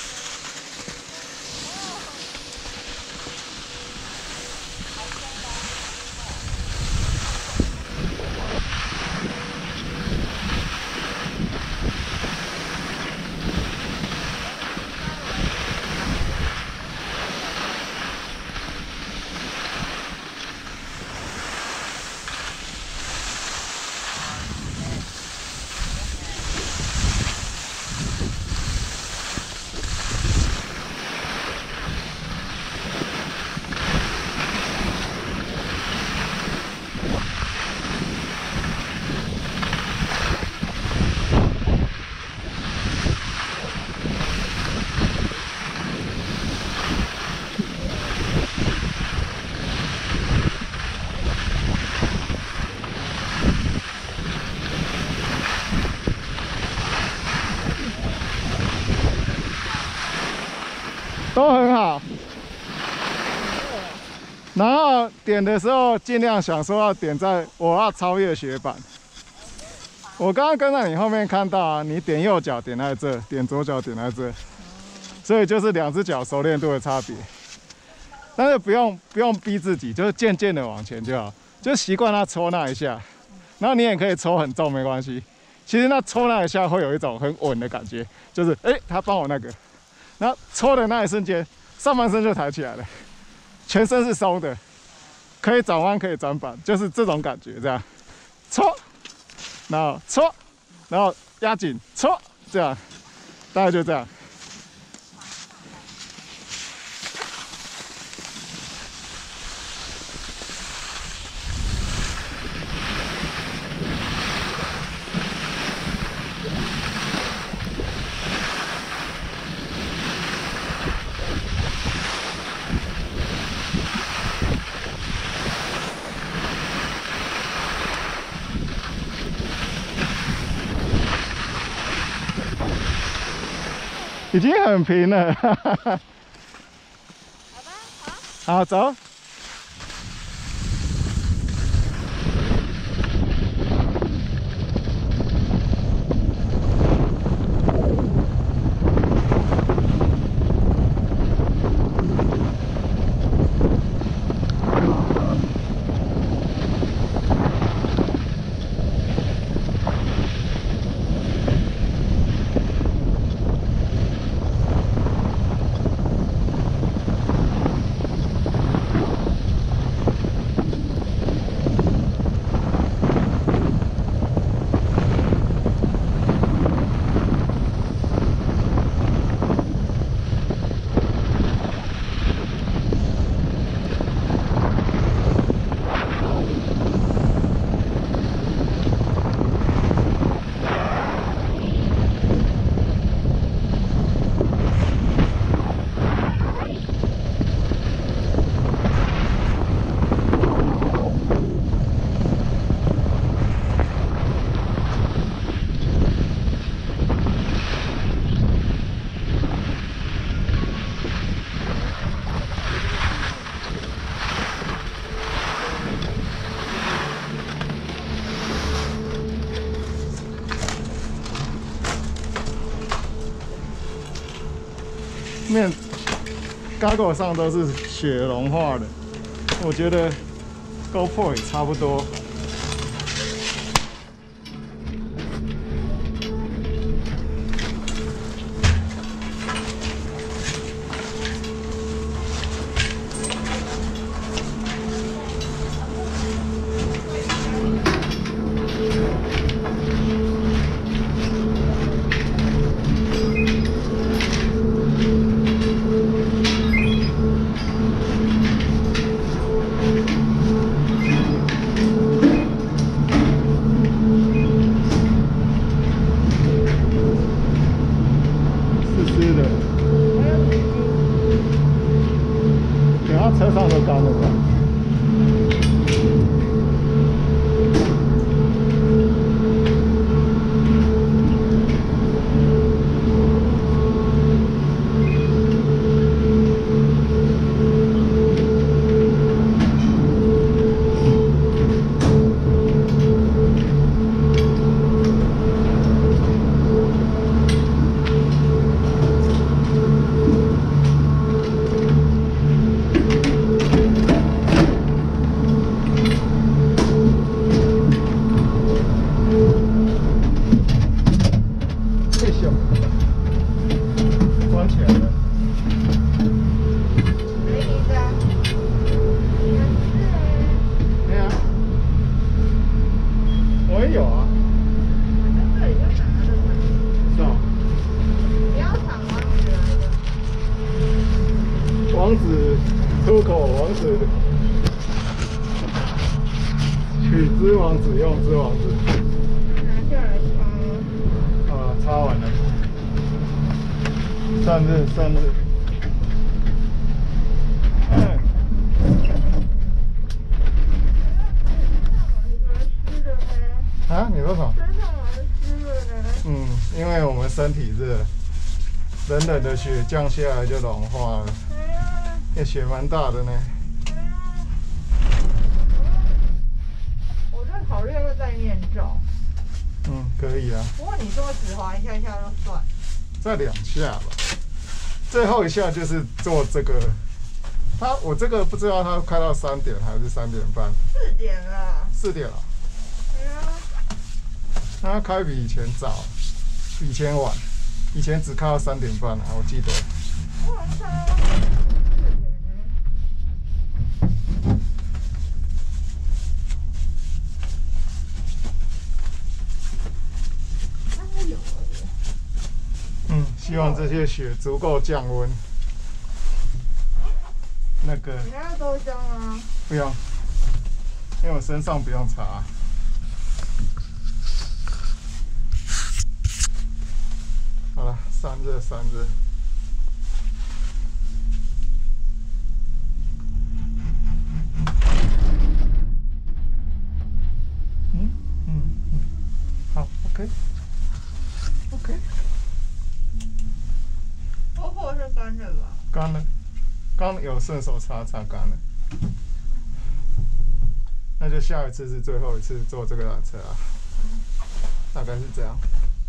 都很好。然后点的时候尽量想说要点在我要超越雪板。我刚刚跟在你后面看到啊，你点右脚点在这，点左脚点在这，所以就是2只脚熟练度的差别。但是不用逼自己，就是渐渐的往前就好，就习惯它抽那一下，然后你也可以抽很重没关系。其实那抽那一下会有一种很稳的感觉，就是他帮我那个，然后抽的那一瞬间，上半身就抬起来了，全身是松的，可以转弯可以转板，就是这种感觉，这样抽，然后抽，然后压紧抽，这样，大概就这样。 已经很平了。 好吧，好。 好，走。面 GoGo 上都是雪融化的，我觉得 GoPro 也差不多。车上都干了吧？关起来了。对啊，我也有啊。 这里就拿着嘛。 是哦。 不要抢王子来的。 王子出口，王子取之王子，用之王子。 拿下来擦。 啊，擦完了。生日，生日。啊，你说什么？ 身上玩的湿了呢。 因为我们身体热，冷冷的雪降下来就融化了。那雪蛮大的呢。 我真的考虑要不要戴面罩。 可以啊。 不过你说只滑一下下就算。 再2下吧。最后一下就是做这个。我这个不知道它开到3点还是3点半。 4点了。 4点了。 对啊。 它开比以前早，比以前晚，以前只开到3点半啊，我记得。 我好像看到4点。那有了耶。 希望这些雪足够降温。那个。 你还要豆浆吗？ 不用，因为我身上不用擦。好了，散热，散热。好 ，OK，OK。 干了，刚有顺手擦干了。那就下一次是最后一次坐这个缆车啊，大概是这样。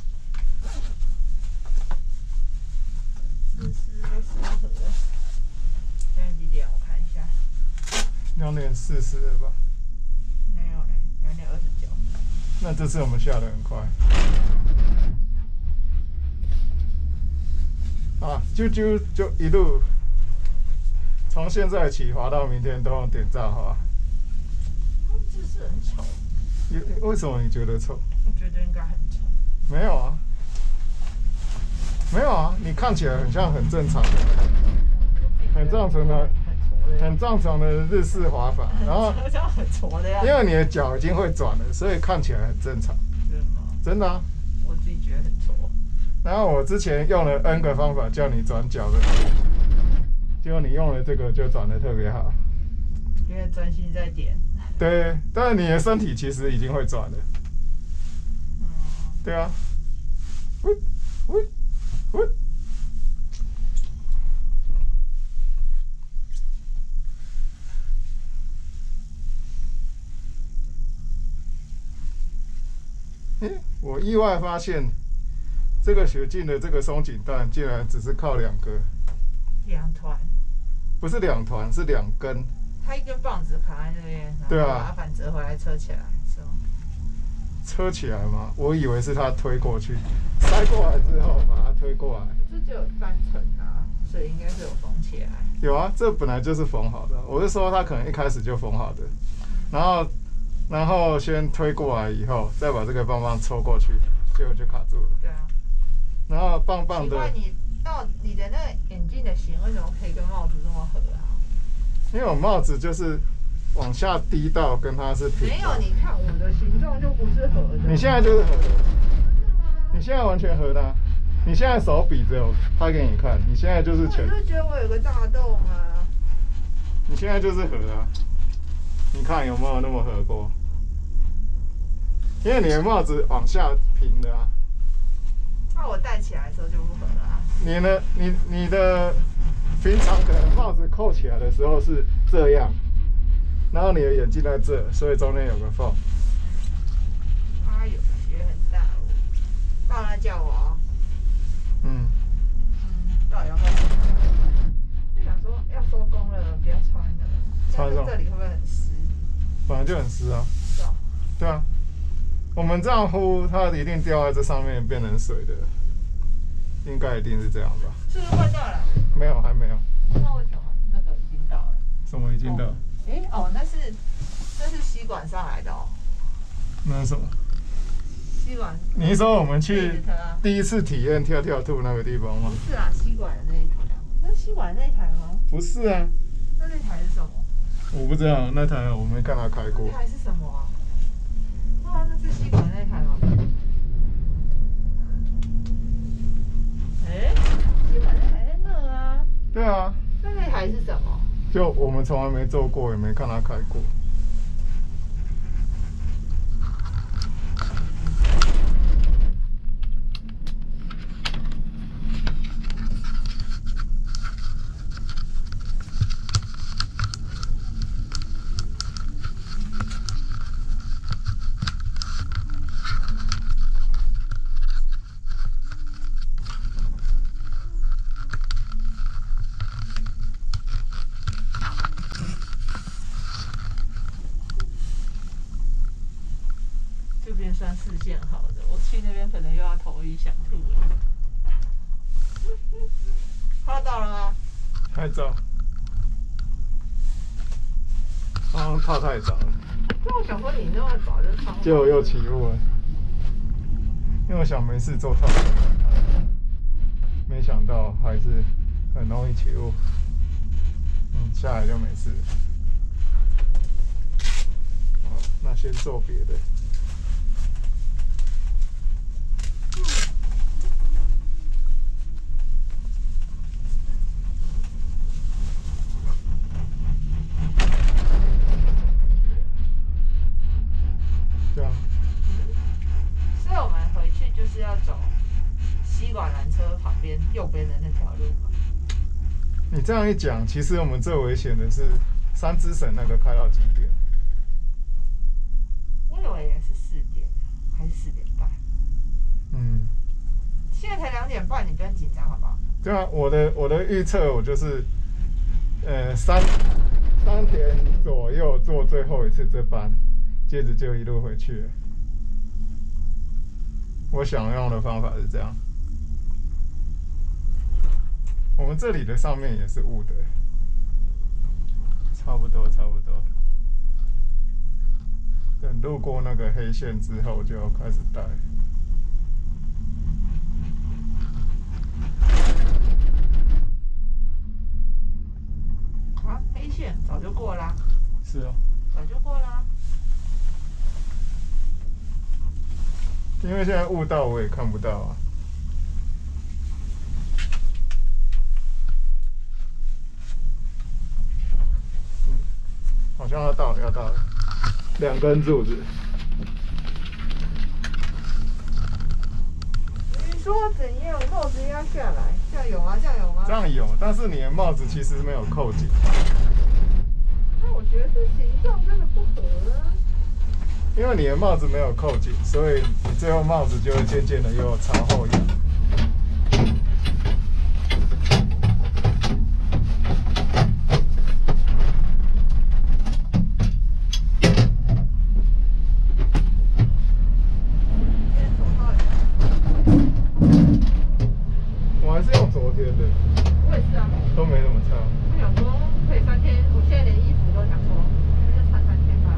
都适合的。现在几点？我看一下。 2:40了吧？ 没有嘞，2:29。 那这次我们下得很快。啊，就一路从现在起滑到明天都用点赞滑。 姿势很丑。 为什么你觉得丑？ 我觉得应该很丑。 没有啊，没有啊，你看起来很像很正常的，很正常的。很正常的日式滑法，然后这样很挫的呀。 因为你的脚已经会转了，所以看起来很正常。 真的吗？ 真的啊。 我自己觉得很挫。 然后我之前用了 N 个方法叫你转脚的，结果你用了这个就转得特别好。 因为专心在点。 对，但是你的身体其实已经会转了。对啊。我意外发现，这个雪镜的这个松紧带竟然只是靠2个 2团， 不是2团，是2根。 它一根棒子卡在那边， 对啊， 把它反折回来车起来，是吗？ 车起来吗？我以为是它推过去，塞过来之后把它推过来。 这就有3层啊，所以应该是有缝起来。 有啊，这本来就是缝好的。我是说它可能一开始就缝好的，然后先推过来以后，再把这个棒棒抽过去，结果就卡住了。 对啊。 然后棒棒的。 奇怪，你的那个眼镜的型为什么可以跟帽子这么合啊？ 因为我帽子就是往下低到跟它是平的。 没有，你看我的形状就不是合的。 你现在就是合的。你现在完全合的啊。你现在手比只有拍给你看，你现在就是全。 我就觉得我有个大洞啊。 你现在就是合啊。你看有没有那么合过？因为你的帽子往下平的啊。 那我戴起来的时候就不合了啊。 你的平常可能帽子扣起来的时候是这样，然后你的眼镜在这，所以中间有个缝。 哎呦，雪很大哦。爸妈叫我哦。到底要不要？就想说要收工了，不要穿了。穿这里会不会很湿？ 本来就很湿啊。 是啊。 对啊。我们这样呼，它一定掉在这上面变成水的，应该一定是这样吧？ 是不是换掉了？ 没有，还没有。 那为什么那个已经到了？ 什么已经到？ 那是吸管上来的哦。 那是什么？ 吸管。 你是说我们去第一次体验跳兔那个地方吗？ 不是啊，吸管的那一台啊。那是吸管的那一台吗？ 不是啊。 那台是什么？ 我不知道，那台我没看他开过。 那台是什么啊？那是吸管的那台吗？吸管那台在那啊。 对啊。 那台是什么？ 就我们从来没坐过，也没看他开过。 这边算视线好的，我去那边可能又要头晕想吐了。拍到了吗？ 太早，刚刚泡太早了。 那我想说你那么早就上， 结果又起雾了。因为我想没事做套，没想到还是很容易起雾。下来就没事。那先做别的。这样。 所以我们回去就是要走吸管缆车旁边右边的那条路嘛。 你这样一讲，其实我们最危险的是三之神那个开到几点？ 我以为是4点还是4点半。 嗯， 现在才2点半，你不用紧张好不好？ 对啊，我的预测我就是3点左右坐最后一次这班，接着就一路回去了。我想用的方法是这样。我们这里的上面也是雾的，差不多。等路过那个黑线之后，就开始带。 啊，黑线早就过啦。 是哦。 早就过啦。 因为现在雾道我也看不到啊。好像要到了，2根柱子。 你说怎样？帽子压下来，这样有吗？ 这样有，但是你的帽子其实没有扣紧。 那我觉得这形状真的不合啊。 因为你的帽子没有扣紧，所以你最后帽子就会渐渐的又朝后仰。我还是用昨天的。 我也是啊。 都没怎么差。 我想说可以3天，我现在连衣服都想说，那就穿3天吧。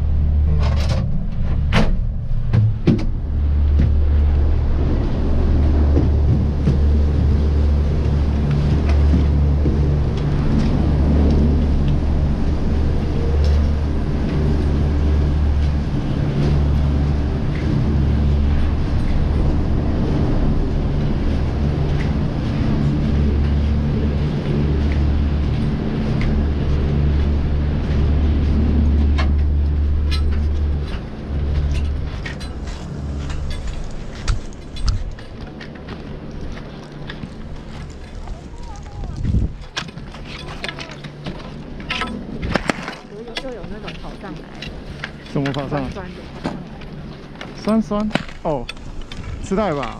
就有那种跑上来， 什么跑上来？ 酸的跑上来。 酸哦，吃太饱。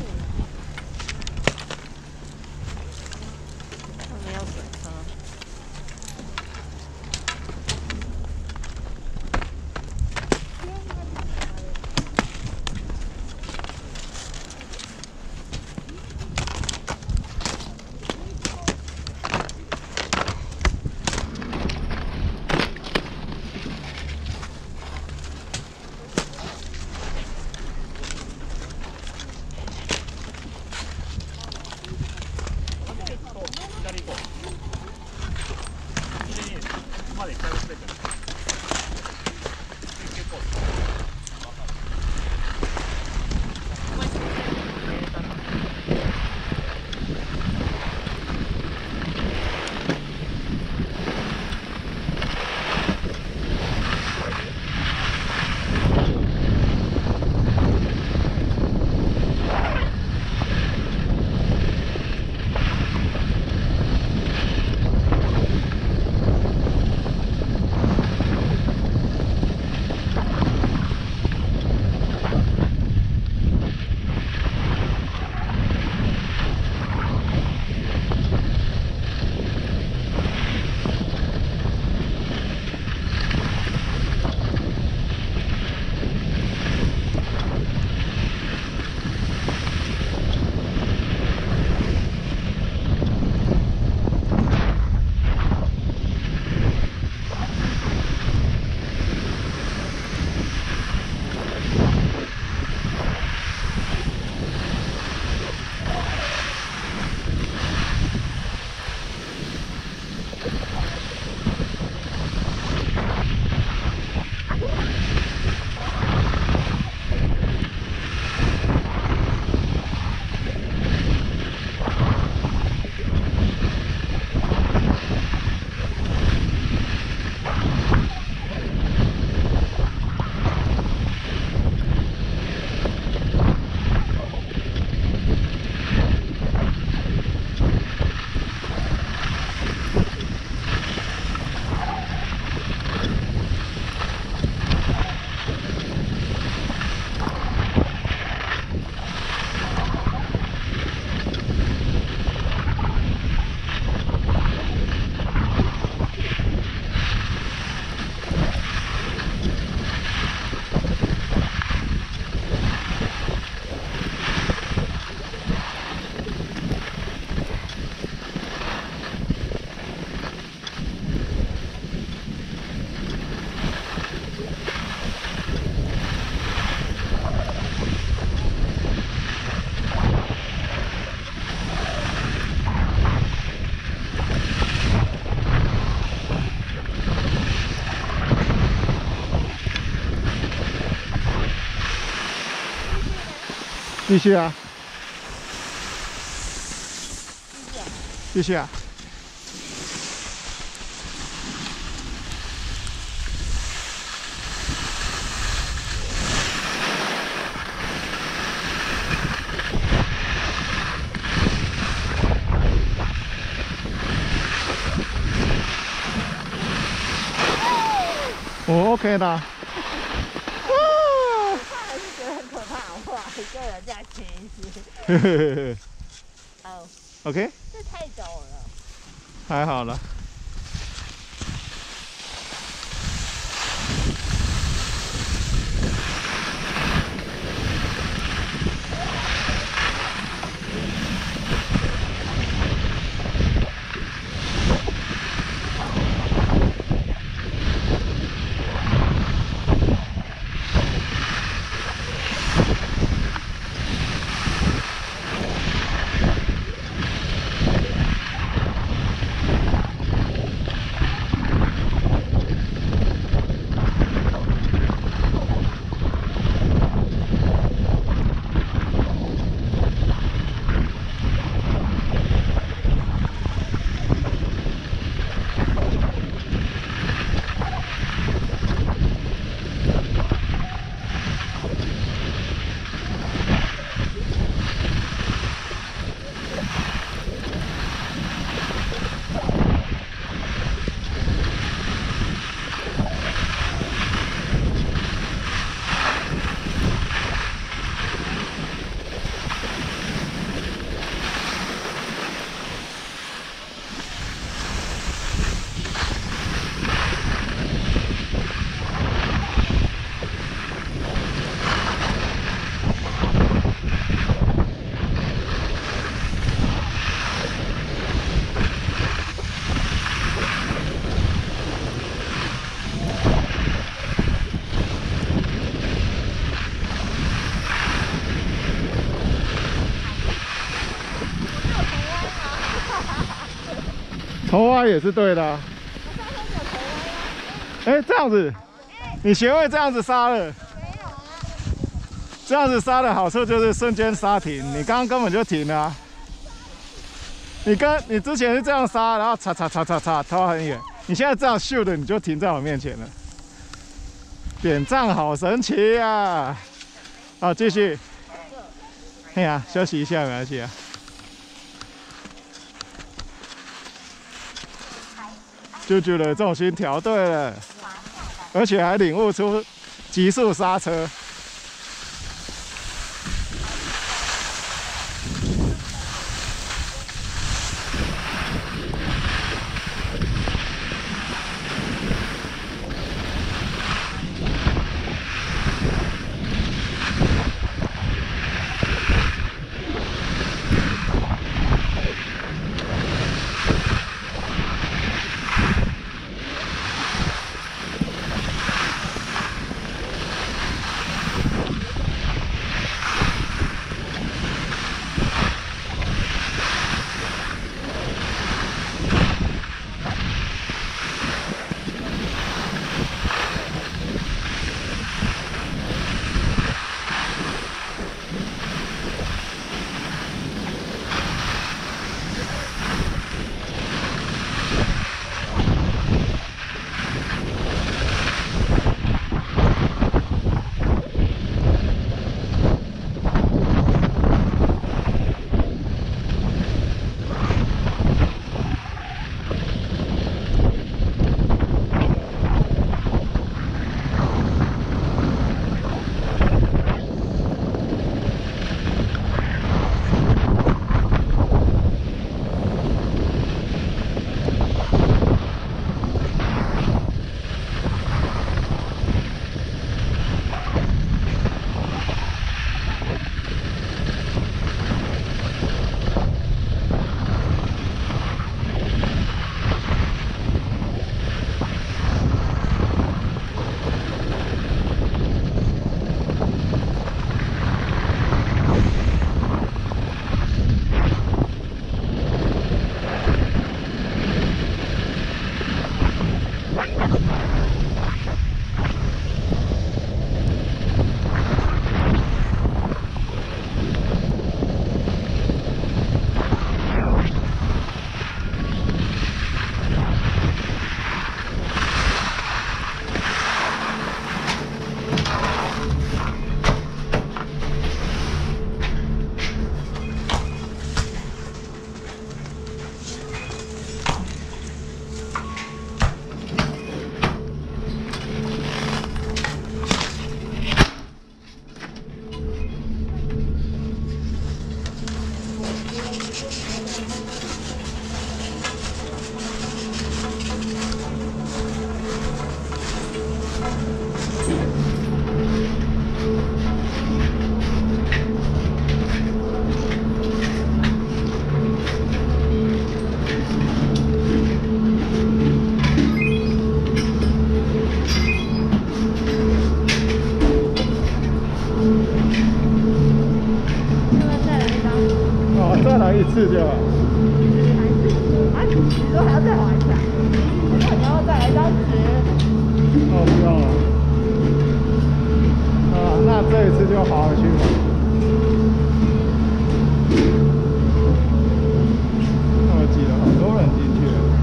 没有水车。 继续啊，继续啊。我 OK 的。哇！ 看还是觉得很可怕，哇，一个人这样骑一骑。 嘿嘿嘿嘿。 哦， OK， 这太陡了。 还好了。头歪也是对的、啊。哎，这样子，你学会这样子刹了？这样子刹的好处就是瞬间刹停，你刚刚根本就停了、啊。你之前是这样刹，然后擦，拖很远。你现在这样咻的，你就停在我面前了。点赞好神奇呀、啊！好，继续。嘿呀、啊，休息一下没关系啊。就觉得重心调对了，而且还领悟出急速刹车。 次就好。 啊，你说还要再滑一下？我说你要再来一张纸。 哦，不用了。那这一次就滑回去吧。那么挤了很多人进去了。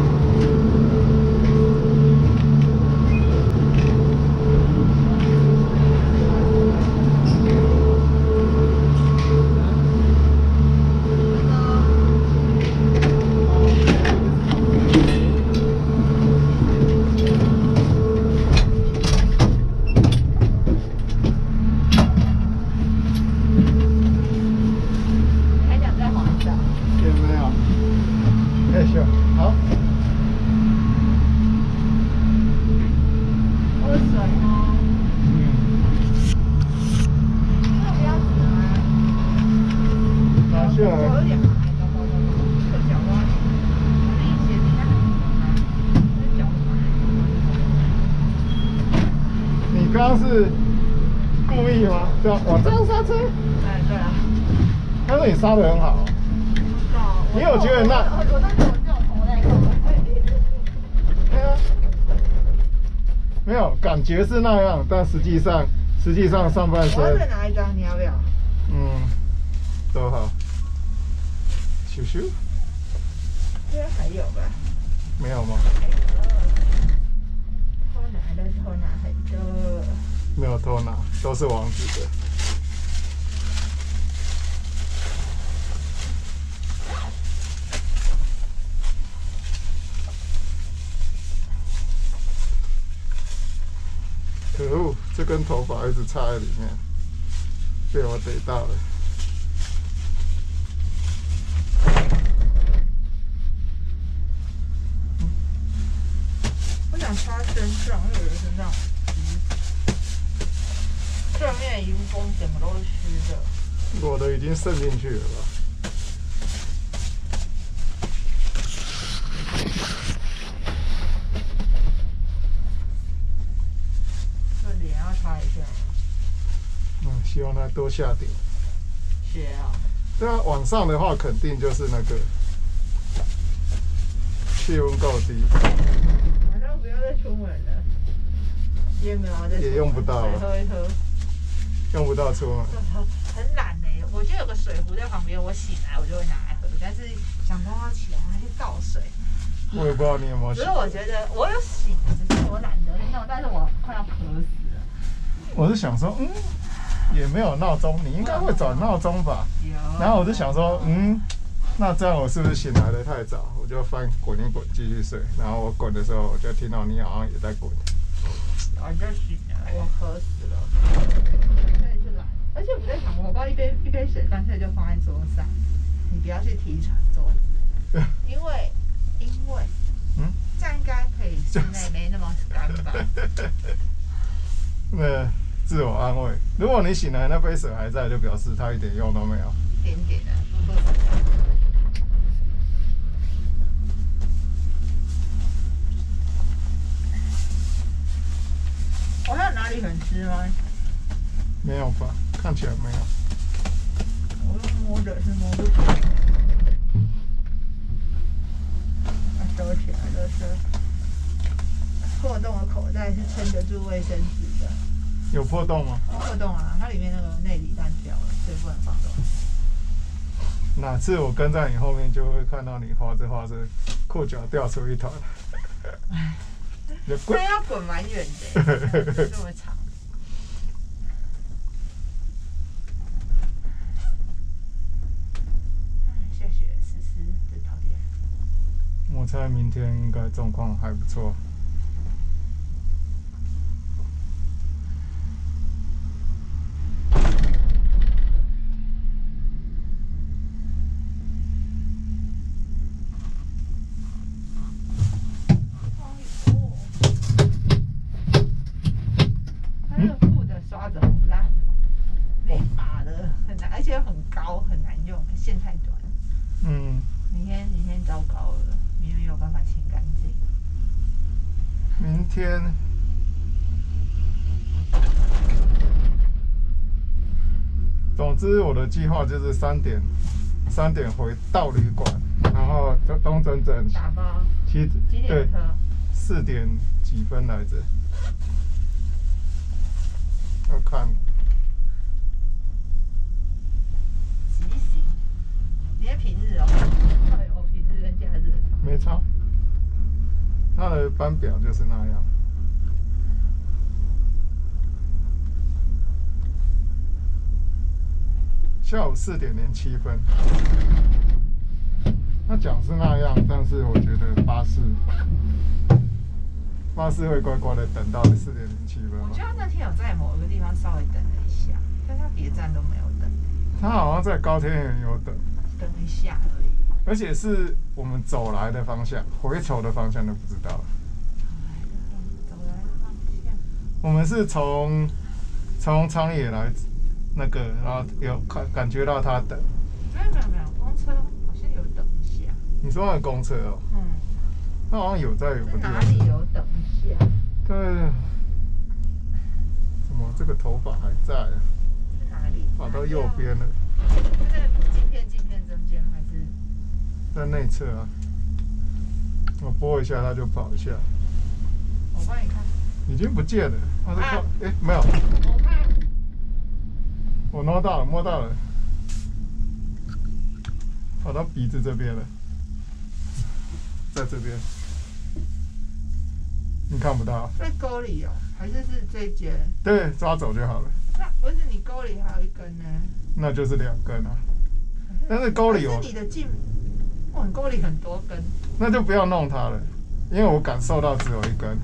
好， 喝水吗？这个不要纸吗？ 拿下我来。 有点麻，糟糕糟糕，这个脚歪，这一鞋底下很麻，这脚麻。 你刚刚是故意吗？这样往这样刹车？ 哎，对啊。 但是你刹得很好。你有觉得那？ 我当时我就头那一口。 对啊。没有，感觉是那样，但实际上上半身。 我要再拿一张，你要不要？ 都好。咻咻。 这边还有吧？ 没有吗？ 偷拿很多。 没有偷拿，都是王子的。可恶，这根头发一直插在里面，被我逮到了。 我想擦身上，因为我的身上正面迎风整个都是湿的。 我的已经渗进去了吧？ 这脸要擦一下。 希望它多下点。 血啊！ 对啊，晚上的话肯定就是那个气温够低。 晚上不要再出门了，也没有再出门也用不到了水喝一喝。 用不到出门。 很懒欸，我就有个水壶在旁边，我醒来我就会拿来喝，但是想到要起来还去倒水。 我也不知道你有没有洗只是。我觉得我有醒，只是我懒得弄，但是我快要渴死了。 我是想说，也没有闹钟，你应该会转闹钟吧？然后我就想说，那这样我是不是醒来的太早？我就翻滚一滚继续睡。然后我滚的时候，我就听到你好像也在滚。 我就醒了，我渴死了。真的是懒，而且我在想，我把一杯水干脆就放在桌上，你不要去提桌子，因为这样应该可以室内没那么干吧？ 那自我安慰。如果你醒来那杯水还在，就表示它一点用都没有。 点点的，我还有哪里很湿吗？ 没有吧？看起来没有。 我用摸的是摸不起来。收起来了是。破洞的口袋是撑得住卫生纸的。 有破洞吗？ 破洞啊，它里面那个内里烂掉了，所以不能放东西。 哪次我跟在你后面，就会看到你滑着滑着，裤脚掉出一团。 它要滚蛮远的，这么长。下雪湿湿，真讨厌。 我猜明天应该状况还不错。 线太短，明天糟糕了，明天没有办法清干净。 明天，总之我的计划就是3点 3点回到旅馆，然后东整整打包。 几点车 ？4点几分来着？要看。 骑行，你在平日哦？哎呦，平日跟假日。 没差，它的班表就是那样。下午4点07分。他讲是那样，但是我觉得巴士会乖乖的等到4点07分。 我觉得那天有在某一个地方稍微等了一下，但他别站都没有等。 他好像在高天园有等一下而已。 而且是我们走来的方向，回头的方向都不知道。 走来的方向。 我们是从昌野来那个，然后有感觉到他等。 没有，公车好像有等一下。 你说的公车哦？嗯。他好像有在有个地方。 哪里有等一下？ 对。怎么这个头发还在啊？ 在哪里？ 跑到右边了。 在镜片中间还是？ 在内侧啊。我拨一下，它就跑一下。 我帮你看。 已经不见了。它是靠没有。 我看。 我摸到了。跑到鼻子这边了，在这边，你看不到？ 在沟里哦，还是这一节？ 对，抓走就好了。 那不是你沟里还有一根呢？ 那就是2根啊。但是沟里有。 是你的哇，你沟里很多根。 那就不要弄它了，因为我感受到只有1根。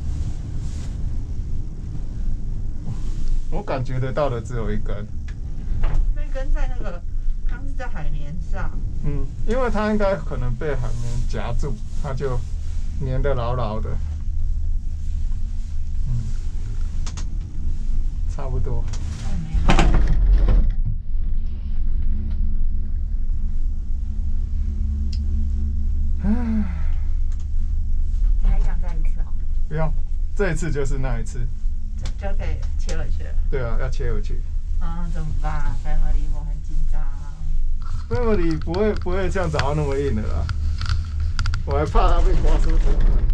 我感觉得到的只有1根。 那根在那个。它是在海绵上， 因为它应该可能被海绵夹住，它就粘得牢牢的，差不多。 你还想再一次哦？ 不用，这一次就是那一次， 就可以切回去了。 对啊，要切回去。 怎么办 ？Family， 我很紧张。 Family 不会像早上那么硬的啦，我还怕它被刮出头。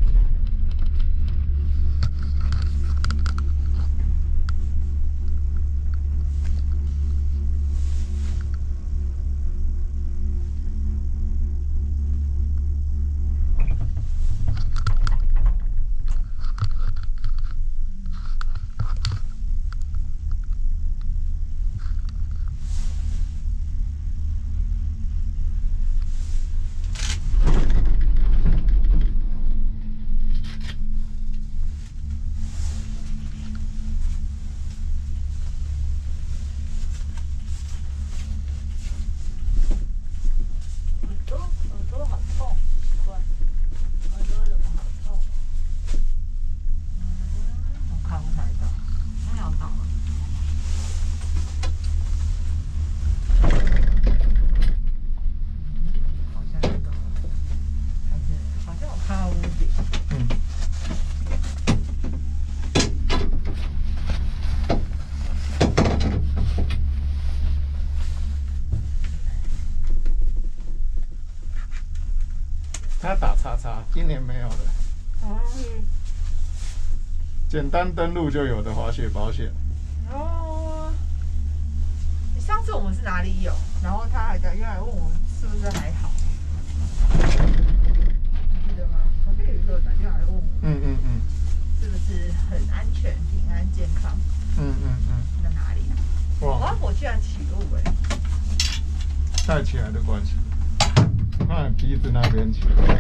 他打叉叉，今年没有了。简单登录就有的滑雪保险。 上次我们是哪里有？然后他还打电话来问我是不是还好，记得吗？好像有一个打电话来问我，是不是很安全、平安、健康？在哪里啊？哇，我居然起路带起来的关系，看鼻子那边起来。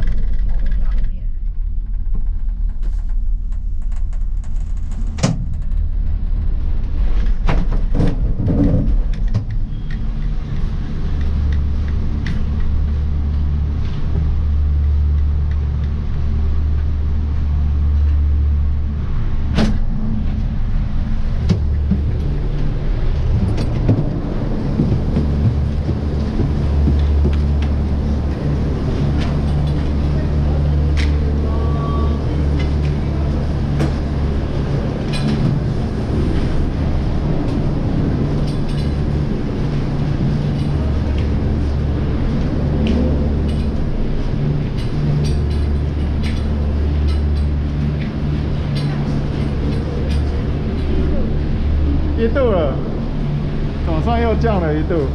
上又降了1度。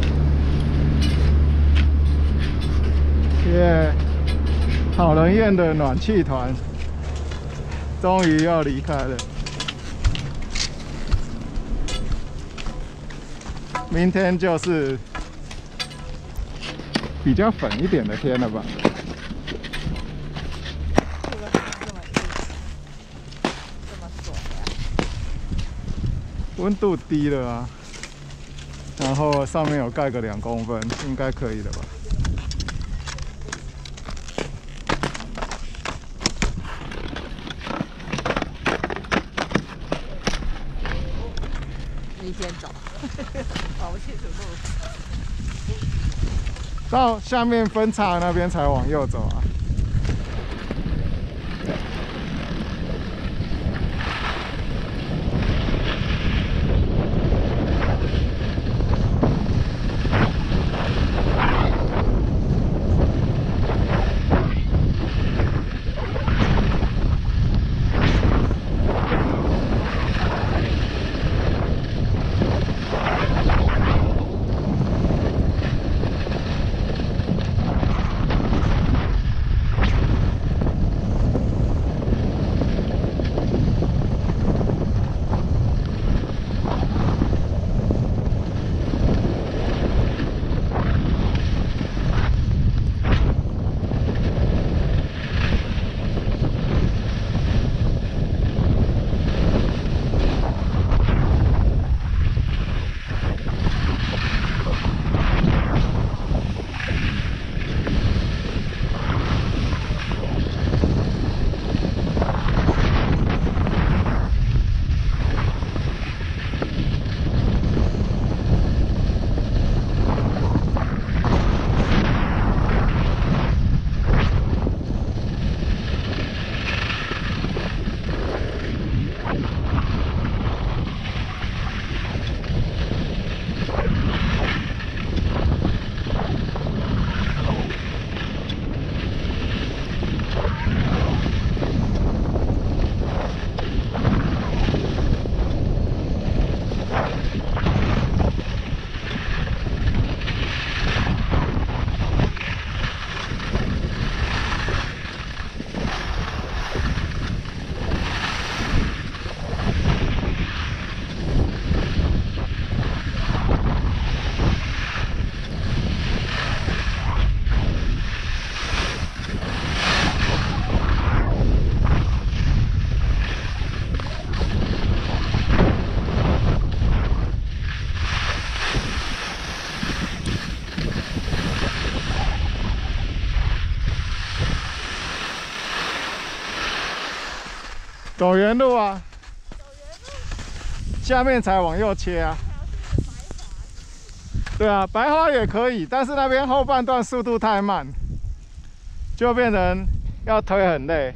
耶！讨人厌的暖气团，终于要离开了。明天就是比较粉一点的天了吧？温度低了啊，然后上面有盖个2公分，应该可以了吧？ 你先走，搞不清楚路。 到下面分岔那边才往右走啊。走原路啊，下面才往右切啊。对啊，白花也可以，但是那边后半段速度太慢，就变成要推很累。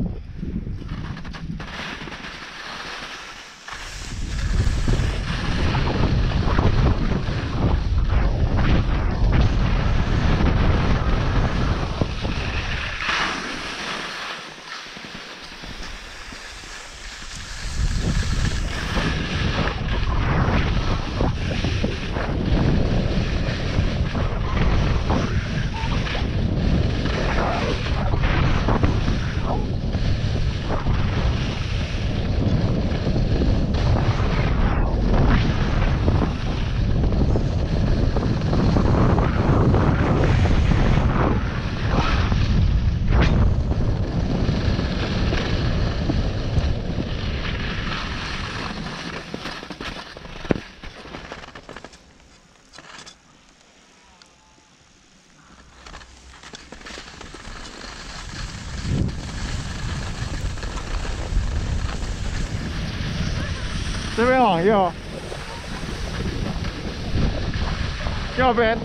这边往右，右边。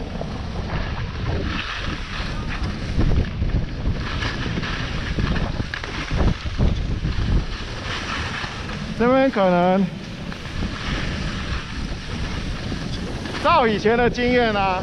这边可能照以前的经验啊，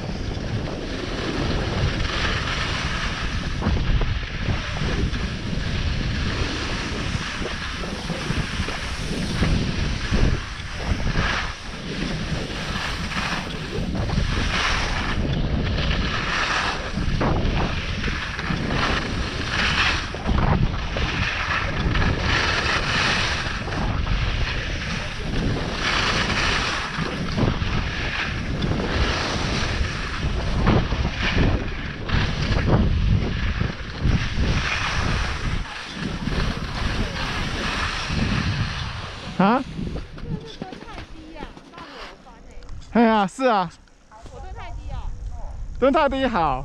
嘿啊，是啊。 我蹲太低哦。 蹲太低好。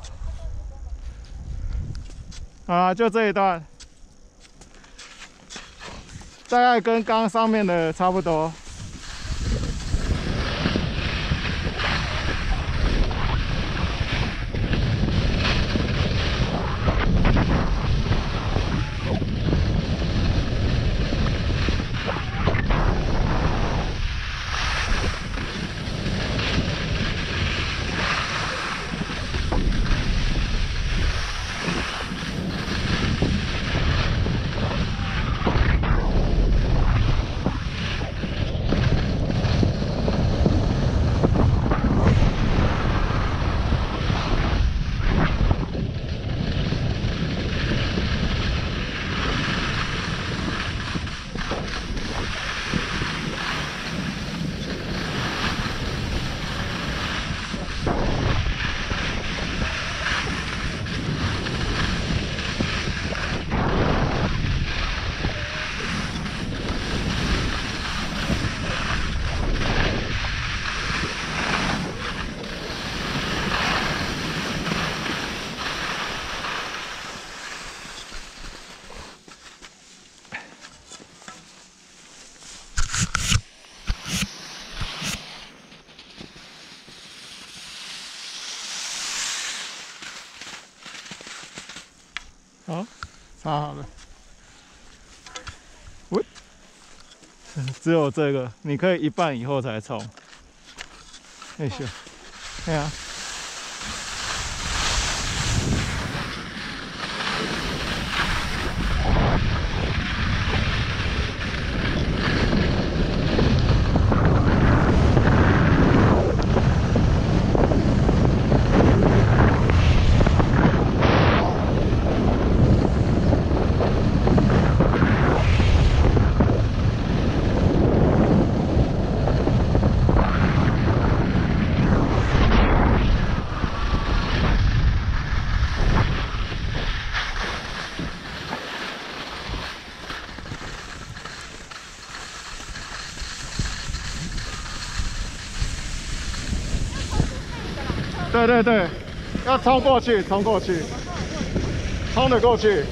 啊，就这一段，大概跟刚上面的差不多。好，插好了。喂，只有这个，你可以一半以后才冲。哎呦，对啊。对对对，要冲过去，冲过去，冲得过去。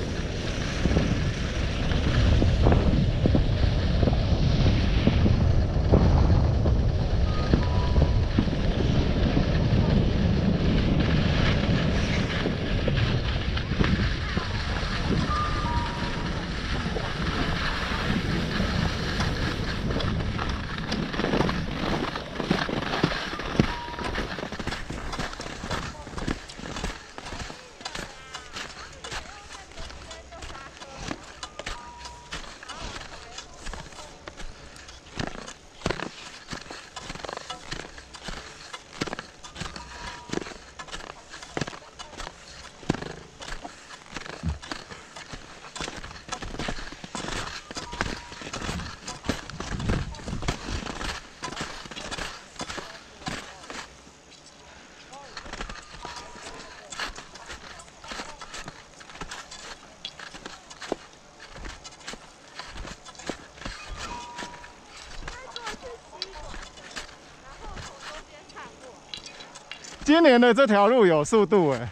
今年的这条路有速度哎，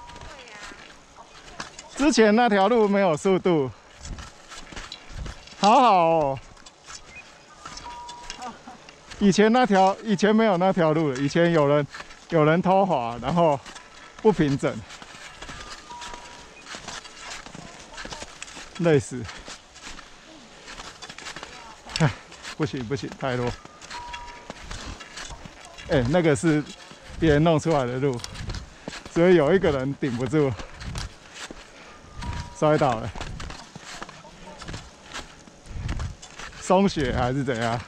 之前那条路没有速度，好好哦。以前没有那条路，以前有人偷滑，然后不平整，累死。不行不行，太弱。哎，那个是别人弄出来的路，所以有一个人顶不住，摔倒了，松雪还是怎样？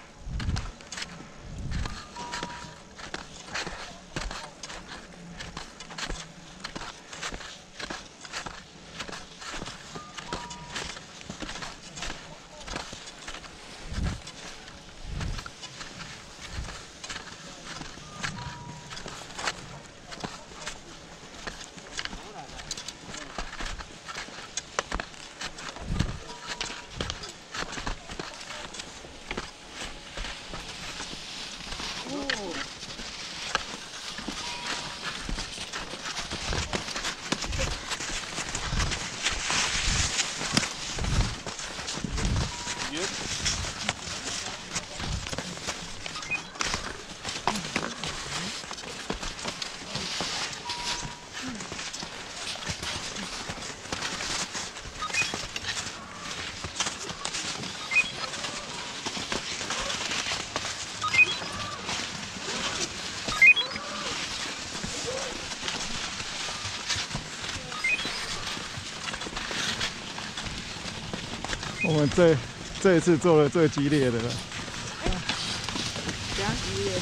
我们这一次做的最激烈的了。 比较激烈。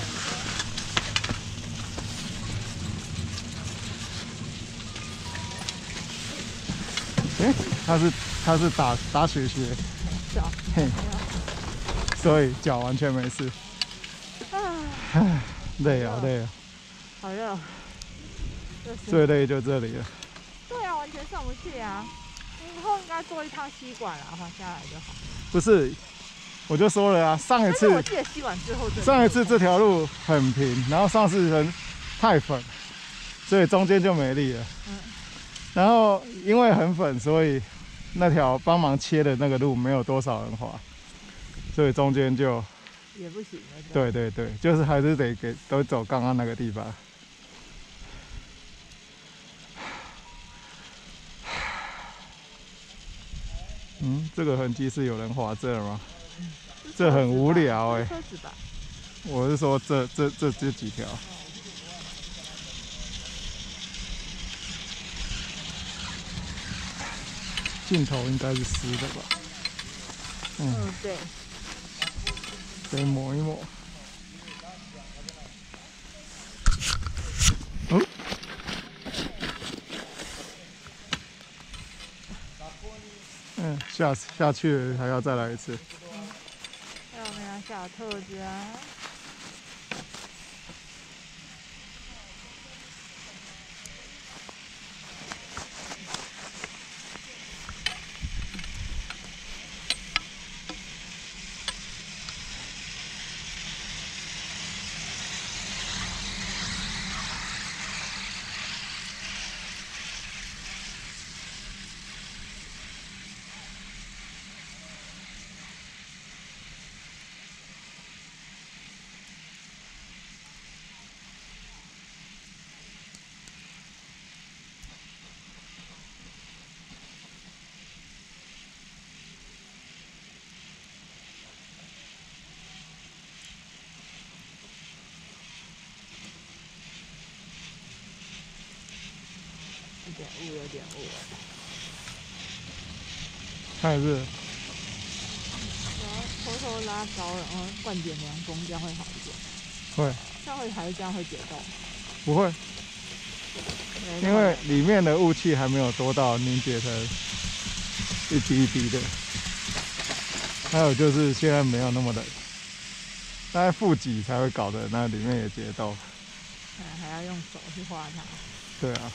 他是打雪鞋， 是啊。 嘿，所以脚完全没事。唉，累啊累啊， 好热。 最累就这里了。 对啊，完全上不去啊！以后应该坐一趟吸管啊，滑下来就好。 不是，我就说了啊，上一次我记得吸管之后， 上一次这条路很平，然后上次人太粉，所以中间就没力了。然后因为很粉，所以那条帮忙切的那个路没有多少人滑，所以中间就也不行了。 对对对，就是还是得都走刚刚那个地方。这个痕迹是有人滑这吗？这很无聊哎。 车子吧？ 我是说这几条。镜头应该是湿的吧？ 对。 得抹一抹。下去还要再来一次。 还有没有小兔子啊？有点雾。 太热。 然后偷偷拉高，然后灌点凉风，这样会好一点。 会。 这样还是这样会解冻？ 不会，因为里面的雾气还没有多到凝结成一滴一滴的。还有就是现在没有那么冷，大概负几才会搞得那里面也结冻。 还要用手去画它。 对啊。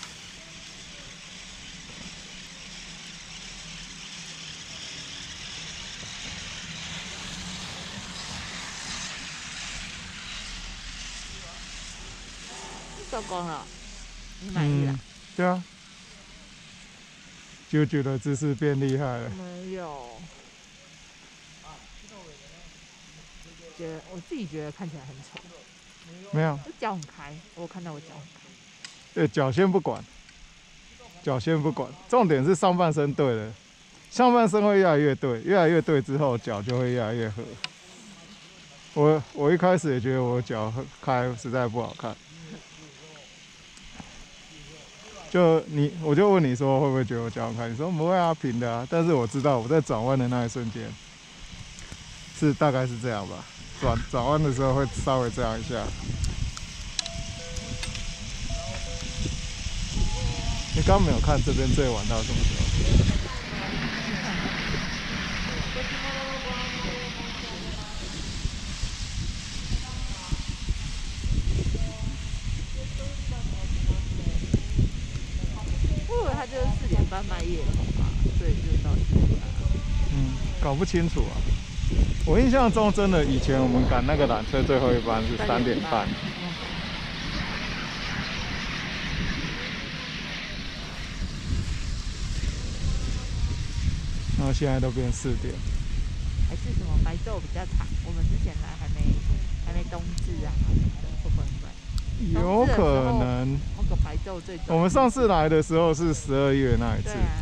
做工了，你满意了？ 对啊。啾啾的姿势变厉害了。 没有。我自己觉得看起来很丑。 没有。 脚很开，我看到我脚很开。 对，脚先不管，重点是上半身对了，上半身会越来越对，越来越对之后，脚就会越来越合。我一开始也觉得我脚很开实在不好看。我就问你说会不会觉得我脚很开？你说不会啊，平的啊。但是我知道我在转弯的那一瞬间，大概是这样吧。转弯的时候会稍微这样一下。你刚没有看这边最晚到什么时候？ 他就是4点半卖夜红嘛，所以就到4点半。 搞不清楚啊。我印象中真的以前我们赶那个缆车最后一班是3点半。然后现在都变4点。 还是什么白昼比较长？我们之前来还没冬至啊，会不会？ 有可能。 那个白昼最重。 我们上次来的时候是12月那一次。 对啊。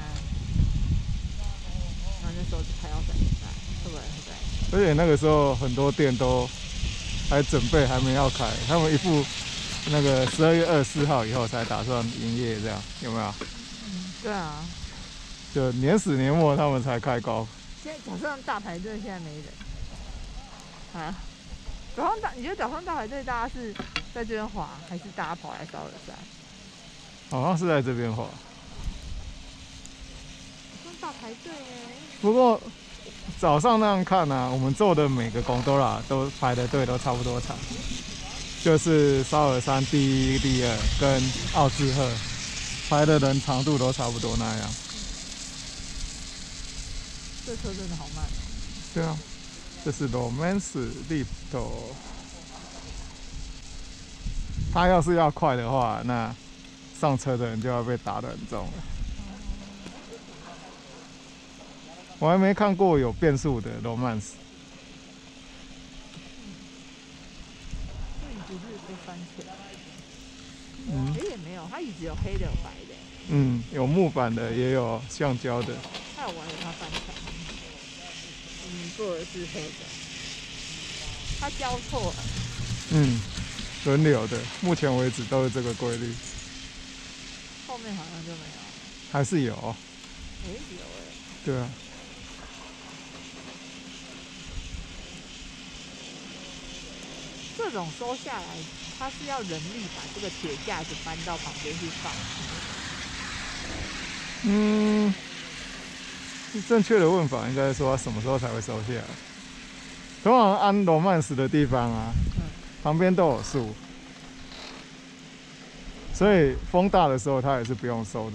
然后那时候就开到3点半，会不会？ 而且那个时候很多店都还准备还没要开，他们一副那个12月24号以后才打算营业，这样有没有？ 对啊。 就年始年末他们才开工， 现在早上大排队，现在没人啊。你觉得早上大排队，大家是在这边滑，还是大家跑来烧耳山？ 好像是在这边滑。 早上大排队哎。 不过早上那样看啊，我们坐的每个贡多拉都排的队都差不多长，就是烧耳山第一、第二跟奥兹赫排的人长度都差不多那样。 这车真的好慢。 对啊，这是 Romance Lift。他要是要快的话，那上车的人就要被打得很重了。我还没看过有变速的 Romance。 椅子是被翻起来。也没有，它椅子有黑的有白的。 有木板的，也有橡胶的。 还有我还有它翻起来。坐的是黑的，它交错了。 轮流的，目前为止都是这个规律。 后面好像就没有。 还是有。 有对啊。 这种收下来，它是要人力把这个铁架子搬到旁边去放。 正确的问法应该说什么时候才会收下来？通常安Romance的地方啊，旁边都有树，所以风大的时候它也是不用收的。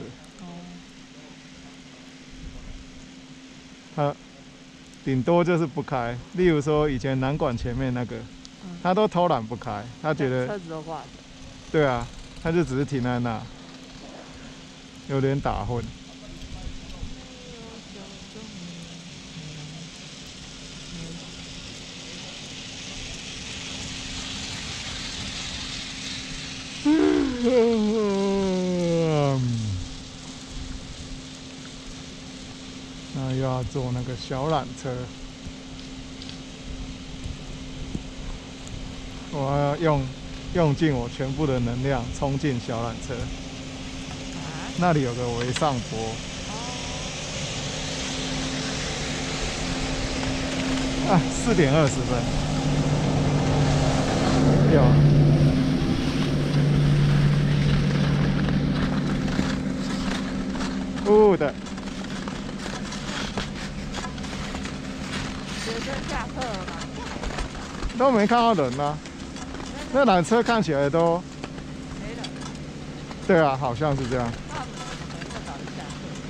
它顶多就是不开，例如说以前南馆前面那个，他都偷懒不开，他觉得车子都挂着。 对啊，他就只是停在那，有点打混。那又要坐那个小缆车，我要用尽我全部的能量冲进小缆车。那里有个微上坡。4点20分。有。的。 学生下课了吗？ 都没看到人啊。那缆车看起来都没人。 对啊，好像是这样。 那怎么那么早就下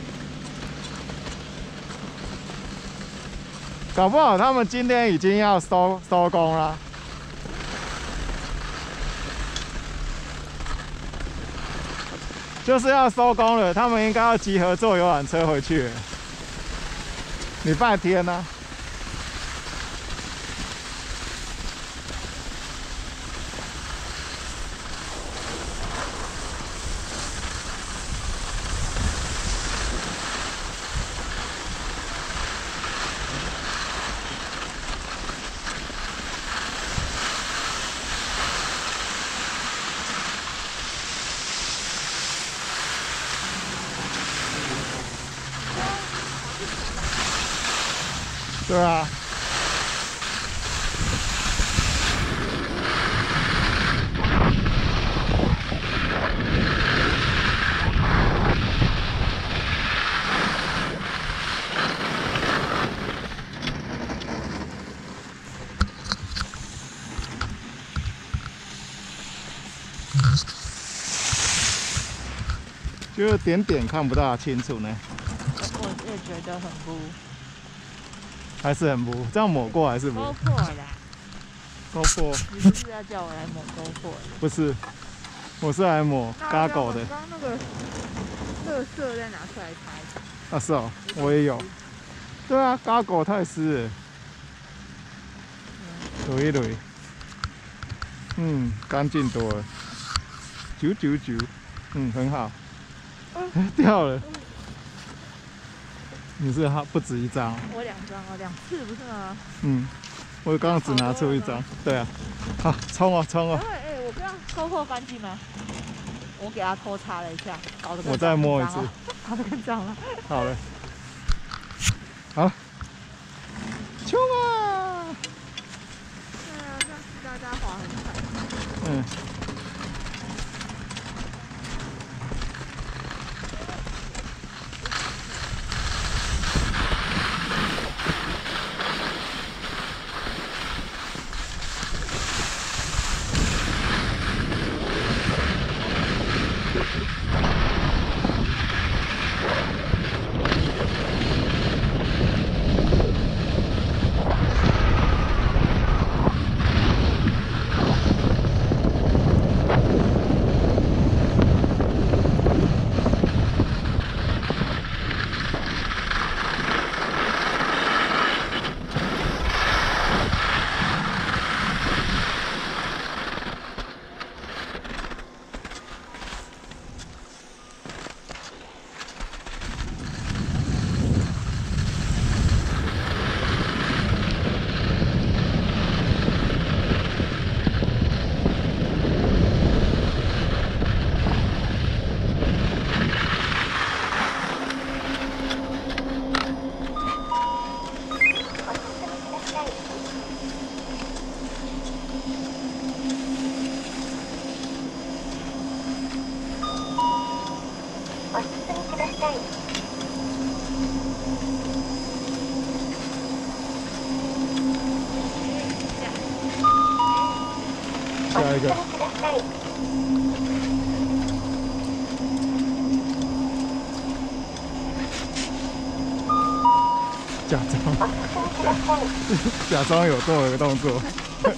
课？ 搞不好他们今天已经要收工了。就是要收工了，他们应该要集合坐游览车回去了。礼拜天呢？对啊。就是点点看不大清楚呢。 我也觉得很不。 还是很不，这样抹过还是不？ 勾破啦。 勾破。 你不是要叫我来抹勾破？ 不是，我是来抹嘎狗的。 刚那个垃圾再拿出来擦。 啊，是哦，我也有。对啊，嘎狗太湿了。捋一捋。干净多了。999，很好。掉了。你是不止一张？ 我2张哦，2次不是吗？ 我刚刚只拿出1张。对啊，好，冲哦冲哦！ 我不要勾破干净吗？我给它偷擦了一下，搞得更脏了。 我再摸一次， 搞得更脏了。 好了，好， 嗯。下一个。假装，假装有做了个动作。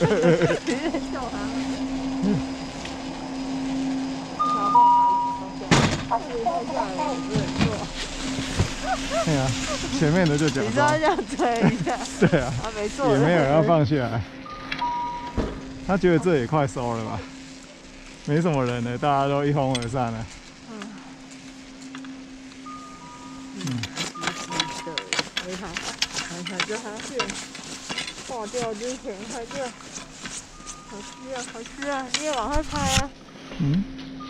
对啊，前面的就假装。 你知道这样推一下？ 对啊， 没错， 也没有要放下来。他觉得这也快收了吧？没什么人了，大家都一哄而散了。 没看，看这还是挂掉之前，看这，好吃啊！你也往上拍啊。 嗯。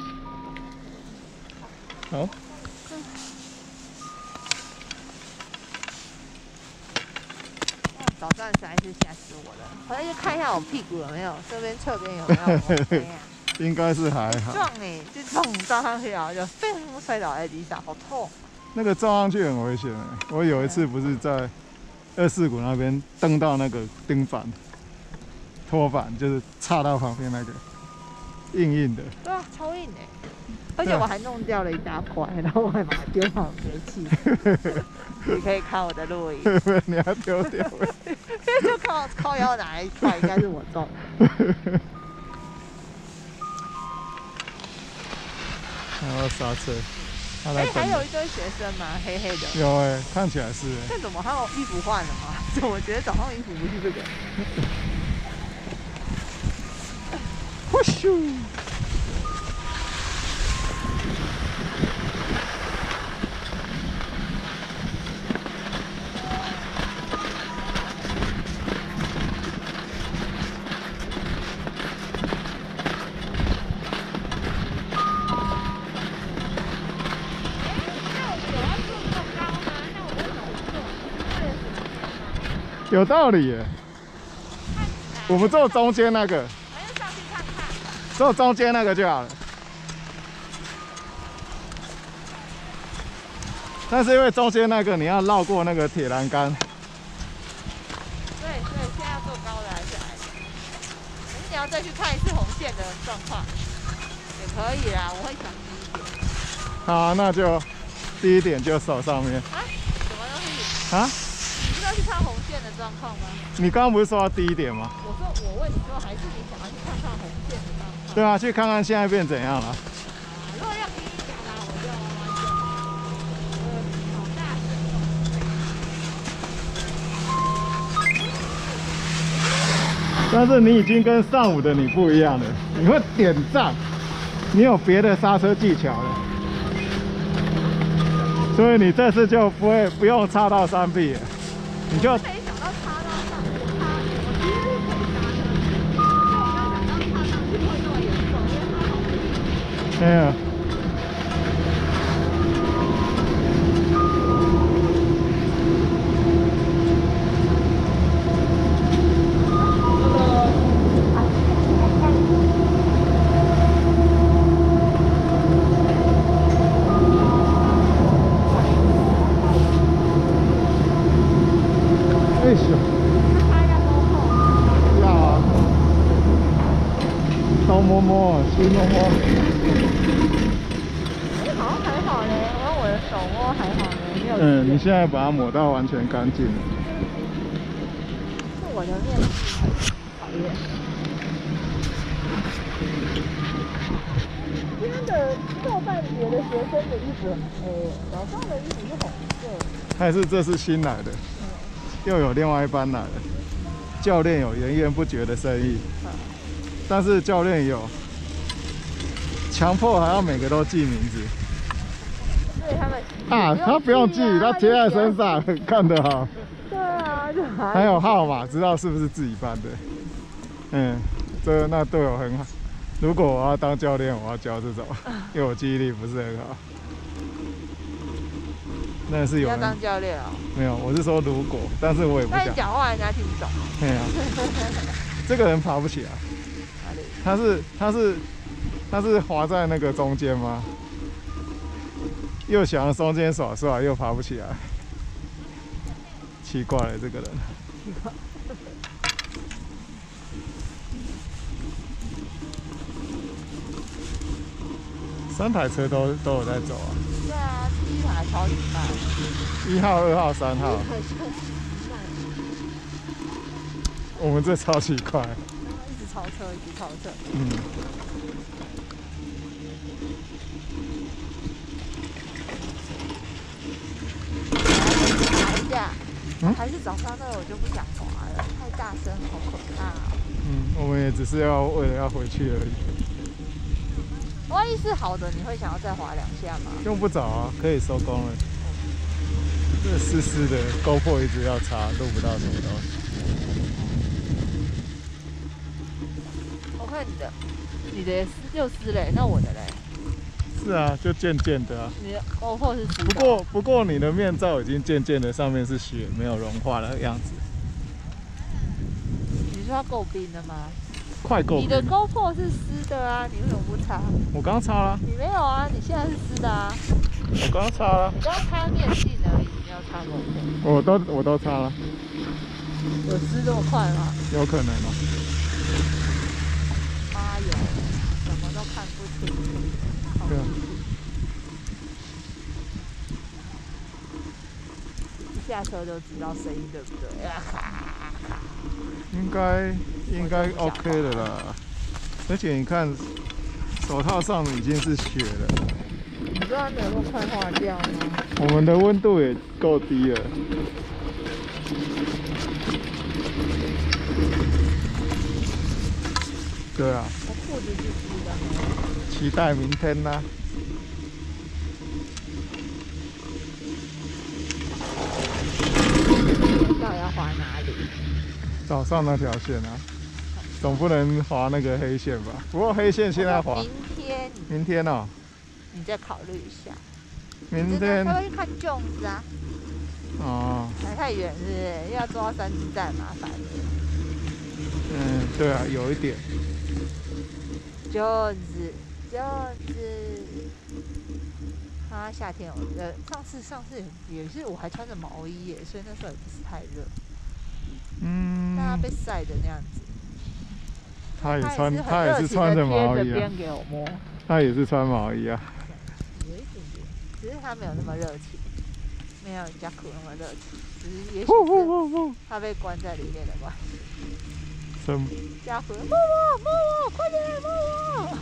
好。 早上实在是吓死我了！我要去看一下我屁股有没有，这边侧边有没有？ 应该是还好。 撞哎，就撞上去，然后就飞摔倒在地上，好痛。 那个撞上去很危险哎！我有一次不是在24股那边蹬到那个钉板、拖板，就是插到旁边那个，硬硬的。 对啊，超硬哎！而且我还弄掉了一大块，然后我还把它丢到煤气。你可以看我的录影。 你要丢掉？ 就靠腰哪一块，应该是我撞的。 然后刹车。 还有一堆学生嘛，黑黑的。 有哎，看起来是。 那怎么还有衣服换了吗？我觉得早上衣服不是这个。 呼咻！有道理耶！我们坐中间那个， 还是上去看看。 坐中间那个就好了。但是因为中间那个你要绕过那个铁栏杆。 对，现在要坐高的还是矮的？可是你要再去看一次红线的状况，也可以啦。我会想低一点。 好，那就低一点就手上面。 啊？什么东西？ 啊？ 你是要去看红线的状况吗？ 你刚刚不是说要低一点吗？ 我问你说，还是你想要去看看红线的状况？ 对啊，去看看现在变怎样了。 如果要低一点啦，我就弯弯就好大声。 但是你已经跟上午的你不一样了，你会点站，你有别的刹车技巧了，所以你这次就不用插到山壁了，你就。 没想到插到上，我其实是可以刹车，就我刚想到插上去会这么严重，因为它好危险。 没有。 哇，新摸摸。 好像还好嘞，我的手摸还好嘞，没有。 嗯，你现在把它抹到完全干净了。 是我的面试很讨厌。今天的后半节的学生的衣服，早上的衣服是红色。 还是这是新来的，又有另外一班来的。教练有源源不绝的生意，但是教练有强迫还要每个都记名字。 对他们啊，他不用记，他贴在身上，看得好。 对啊，就还有号码，知道是不是自己班的。嗯，那对我很好。如果我要当教练，我要教这种，因为我记忆力不是很好。那是有人要当教练哦？ 没有，我是说如果，但是我也不想。 那你讲话人家听不懂。 对啊，这个人爬不起来。他是滑在那个中间吗？又想中间耍帅，又爬不起来，奇怪了这个人。3台车都有在走啊。 对啊，第一台超级慢。 1号、2号、3号。我们这超级快。 一直超车，一直超车。 嗯。 滑一下。还是早上那个我就不想滑了，太大声，好可怕哦。 我们也只是为了要回去而已。 万一是好的，你会想要再滑2下吗？ 用不着啊，可以收工了。这湿湿的，GoPro一直要擦，录不到什么东西。 我看你的又湿嘞，那我的嘞？ 是啊，就渐渐的啊。 你的GoPro是湿的。 不过你的面罩已经渐渐的上面是雪，没有融化的样子。 你说它够冰的吗？ 快够。 你的 GoPro 是湿的啊，你为什么不擦？ 我刚擦了。 你没有啊，你现在是湿的啊。 我刚擦了。 你刚擦面镜而已，你要擦 GoPro。 我都擦了。 有湿这么快吗？ 有可能哦。 妈呀，什么都看不清楚。 对啊。 一下车就知道声音对不对？ 应该 OK 的啦，而且你看手套上已经是雪了。 你知道没有那么快化掉吗？ 我们的温度也够低了。对啊。 我裤子是湿的。 期待明天啦。 到底要滑哪里？ 早上那条线啊，总不能滑那个黑线吧？不过黑线现在滑。明天哦。 你再考虑一下。 明天。 他会去看粽子啊。 哦。 还太远是不是？要坐到3支站麻烦。 对啊，有一点。 粽子。啊，夏天上次也是，我还穿着毛衣耶，所以那时候也不是太热。但他被晒的那样子。他也是穿着毛衣啊。给我摸。 他也是穿毛衣啊。 有一点点，只是他没有那么热情，没有家苦那么热情，只是也许是他被关在里面的关系。家苦摸我，快点摸我！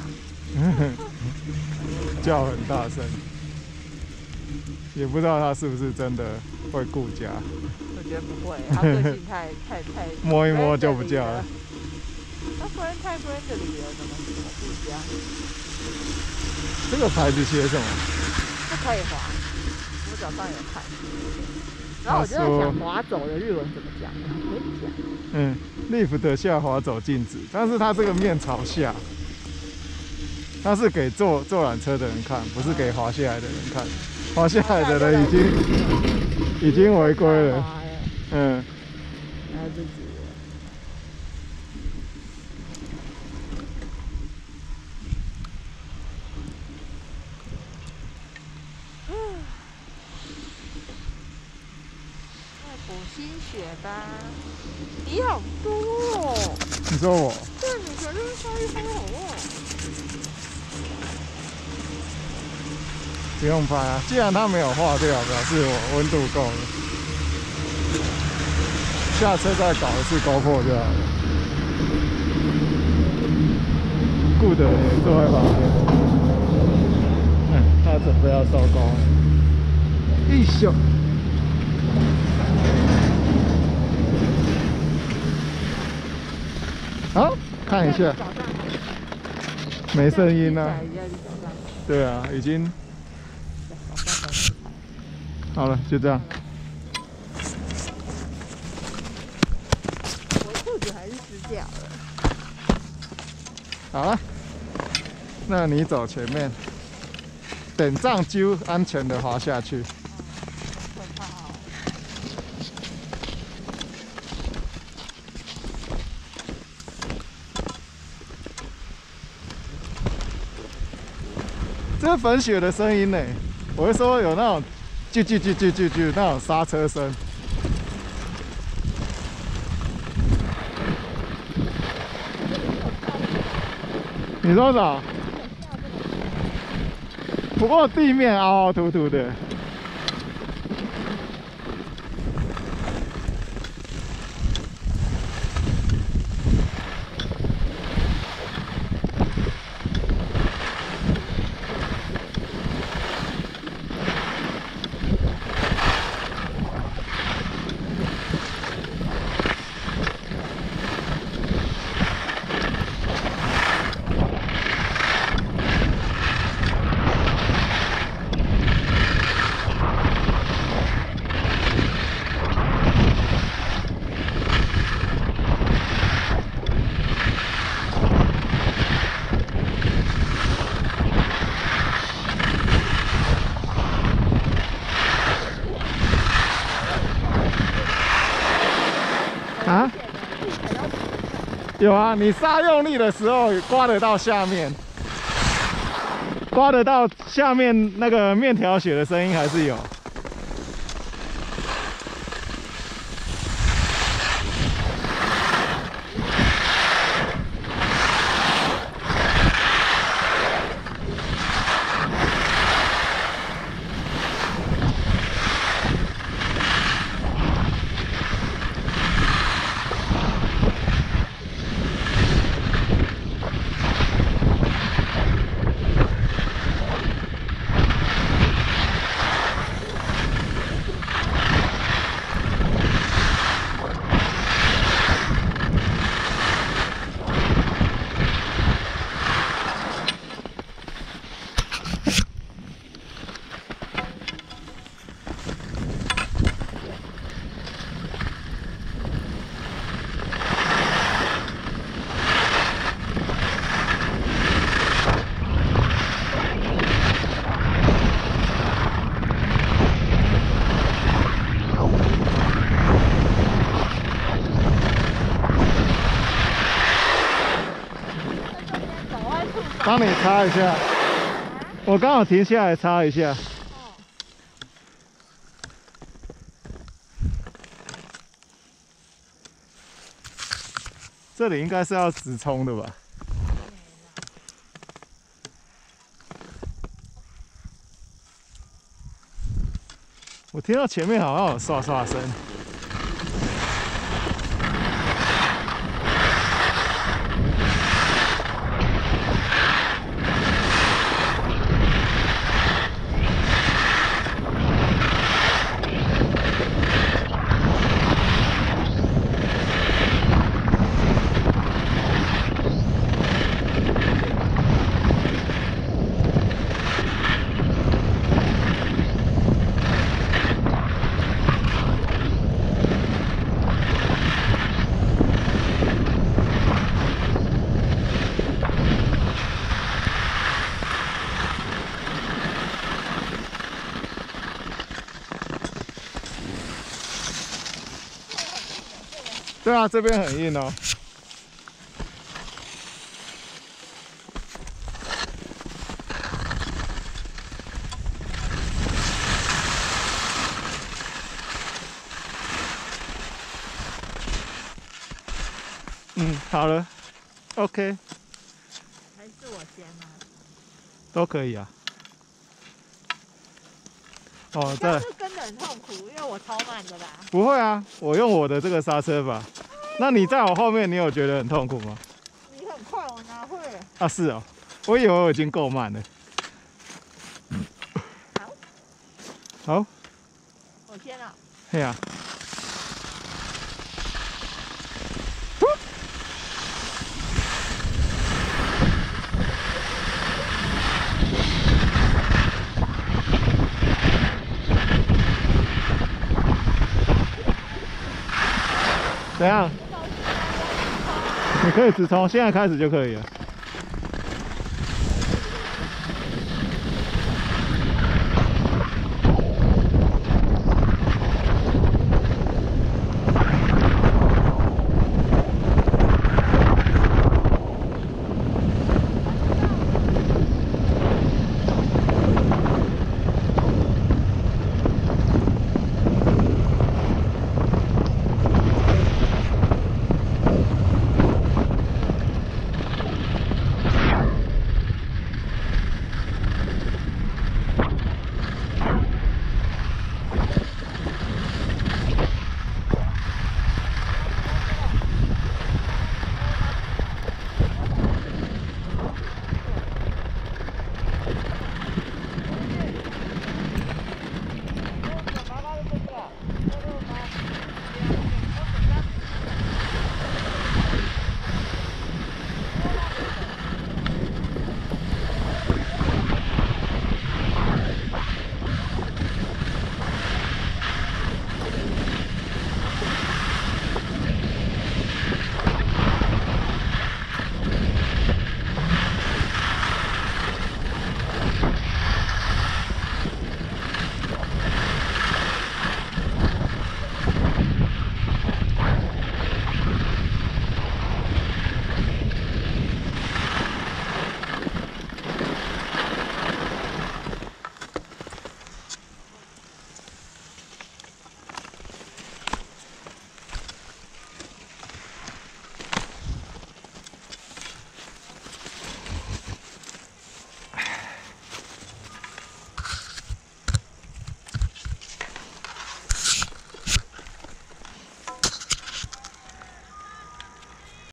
叫很大声，也不知道他是不是真的会顾家。 我觉得不会，他个性太摸一摸就不叫了。 他不然太 friendly 了，怎么顾家？ 这个牌子写什么？ 不可以滑，我早上有看。然后我就在想滑走的日文怎么讲？可以讲。 lift 下滑走禁止，但是它这个面朝下，它是给坐缆车的人看，不是给滑下来的人看。滑下来的人已经违规了。 来自己。补新血吧，你好多哦。 你说我？ 对，你可是稍微好哦。 不用拍啊，既然它没有化掉，表示我温度够了。下车再搞一次GoPro就好了。顾德也坐在旁边，他准备要收工了。一宿。好，看一下，没声音啊。对啊，已经好了，就这样。 我裤子还是湿掉了。 好了，那你走前面，等障揪安全的滑下去。这是粉雪的声音呢，我会说有那种啾那种刹车声。你说什么？不过地面凹凹凸凸的。啊？有啊，你刹用力的时候刮得到下面，刮得到下面那个面条雪的声音还是有。帮你擦一下，我刚好停下来擦一下。这里应该是要直冲的吧？我听到前面好像有刷刷声。对啊，这边很硬哦。好了 ，OK。 还是我先吗？ 都可以啊。 哦， 这样就跟得很痛苦，因为我超慢的啦。 不会啊，我用我的这个刹车法。那你在我後面，你有覺得很痛苦嗎？ 你很快，我哪會？ 啊，是哦，我以為我已經夠慢了。好。 我先啊。 嘿啊。怎样？你可以直冲，现在开始就可以了。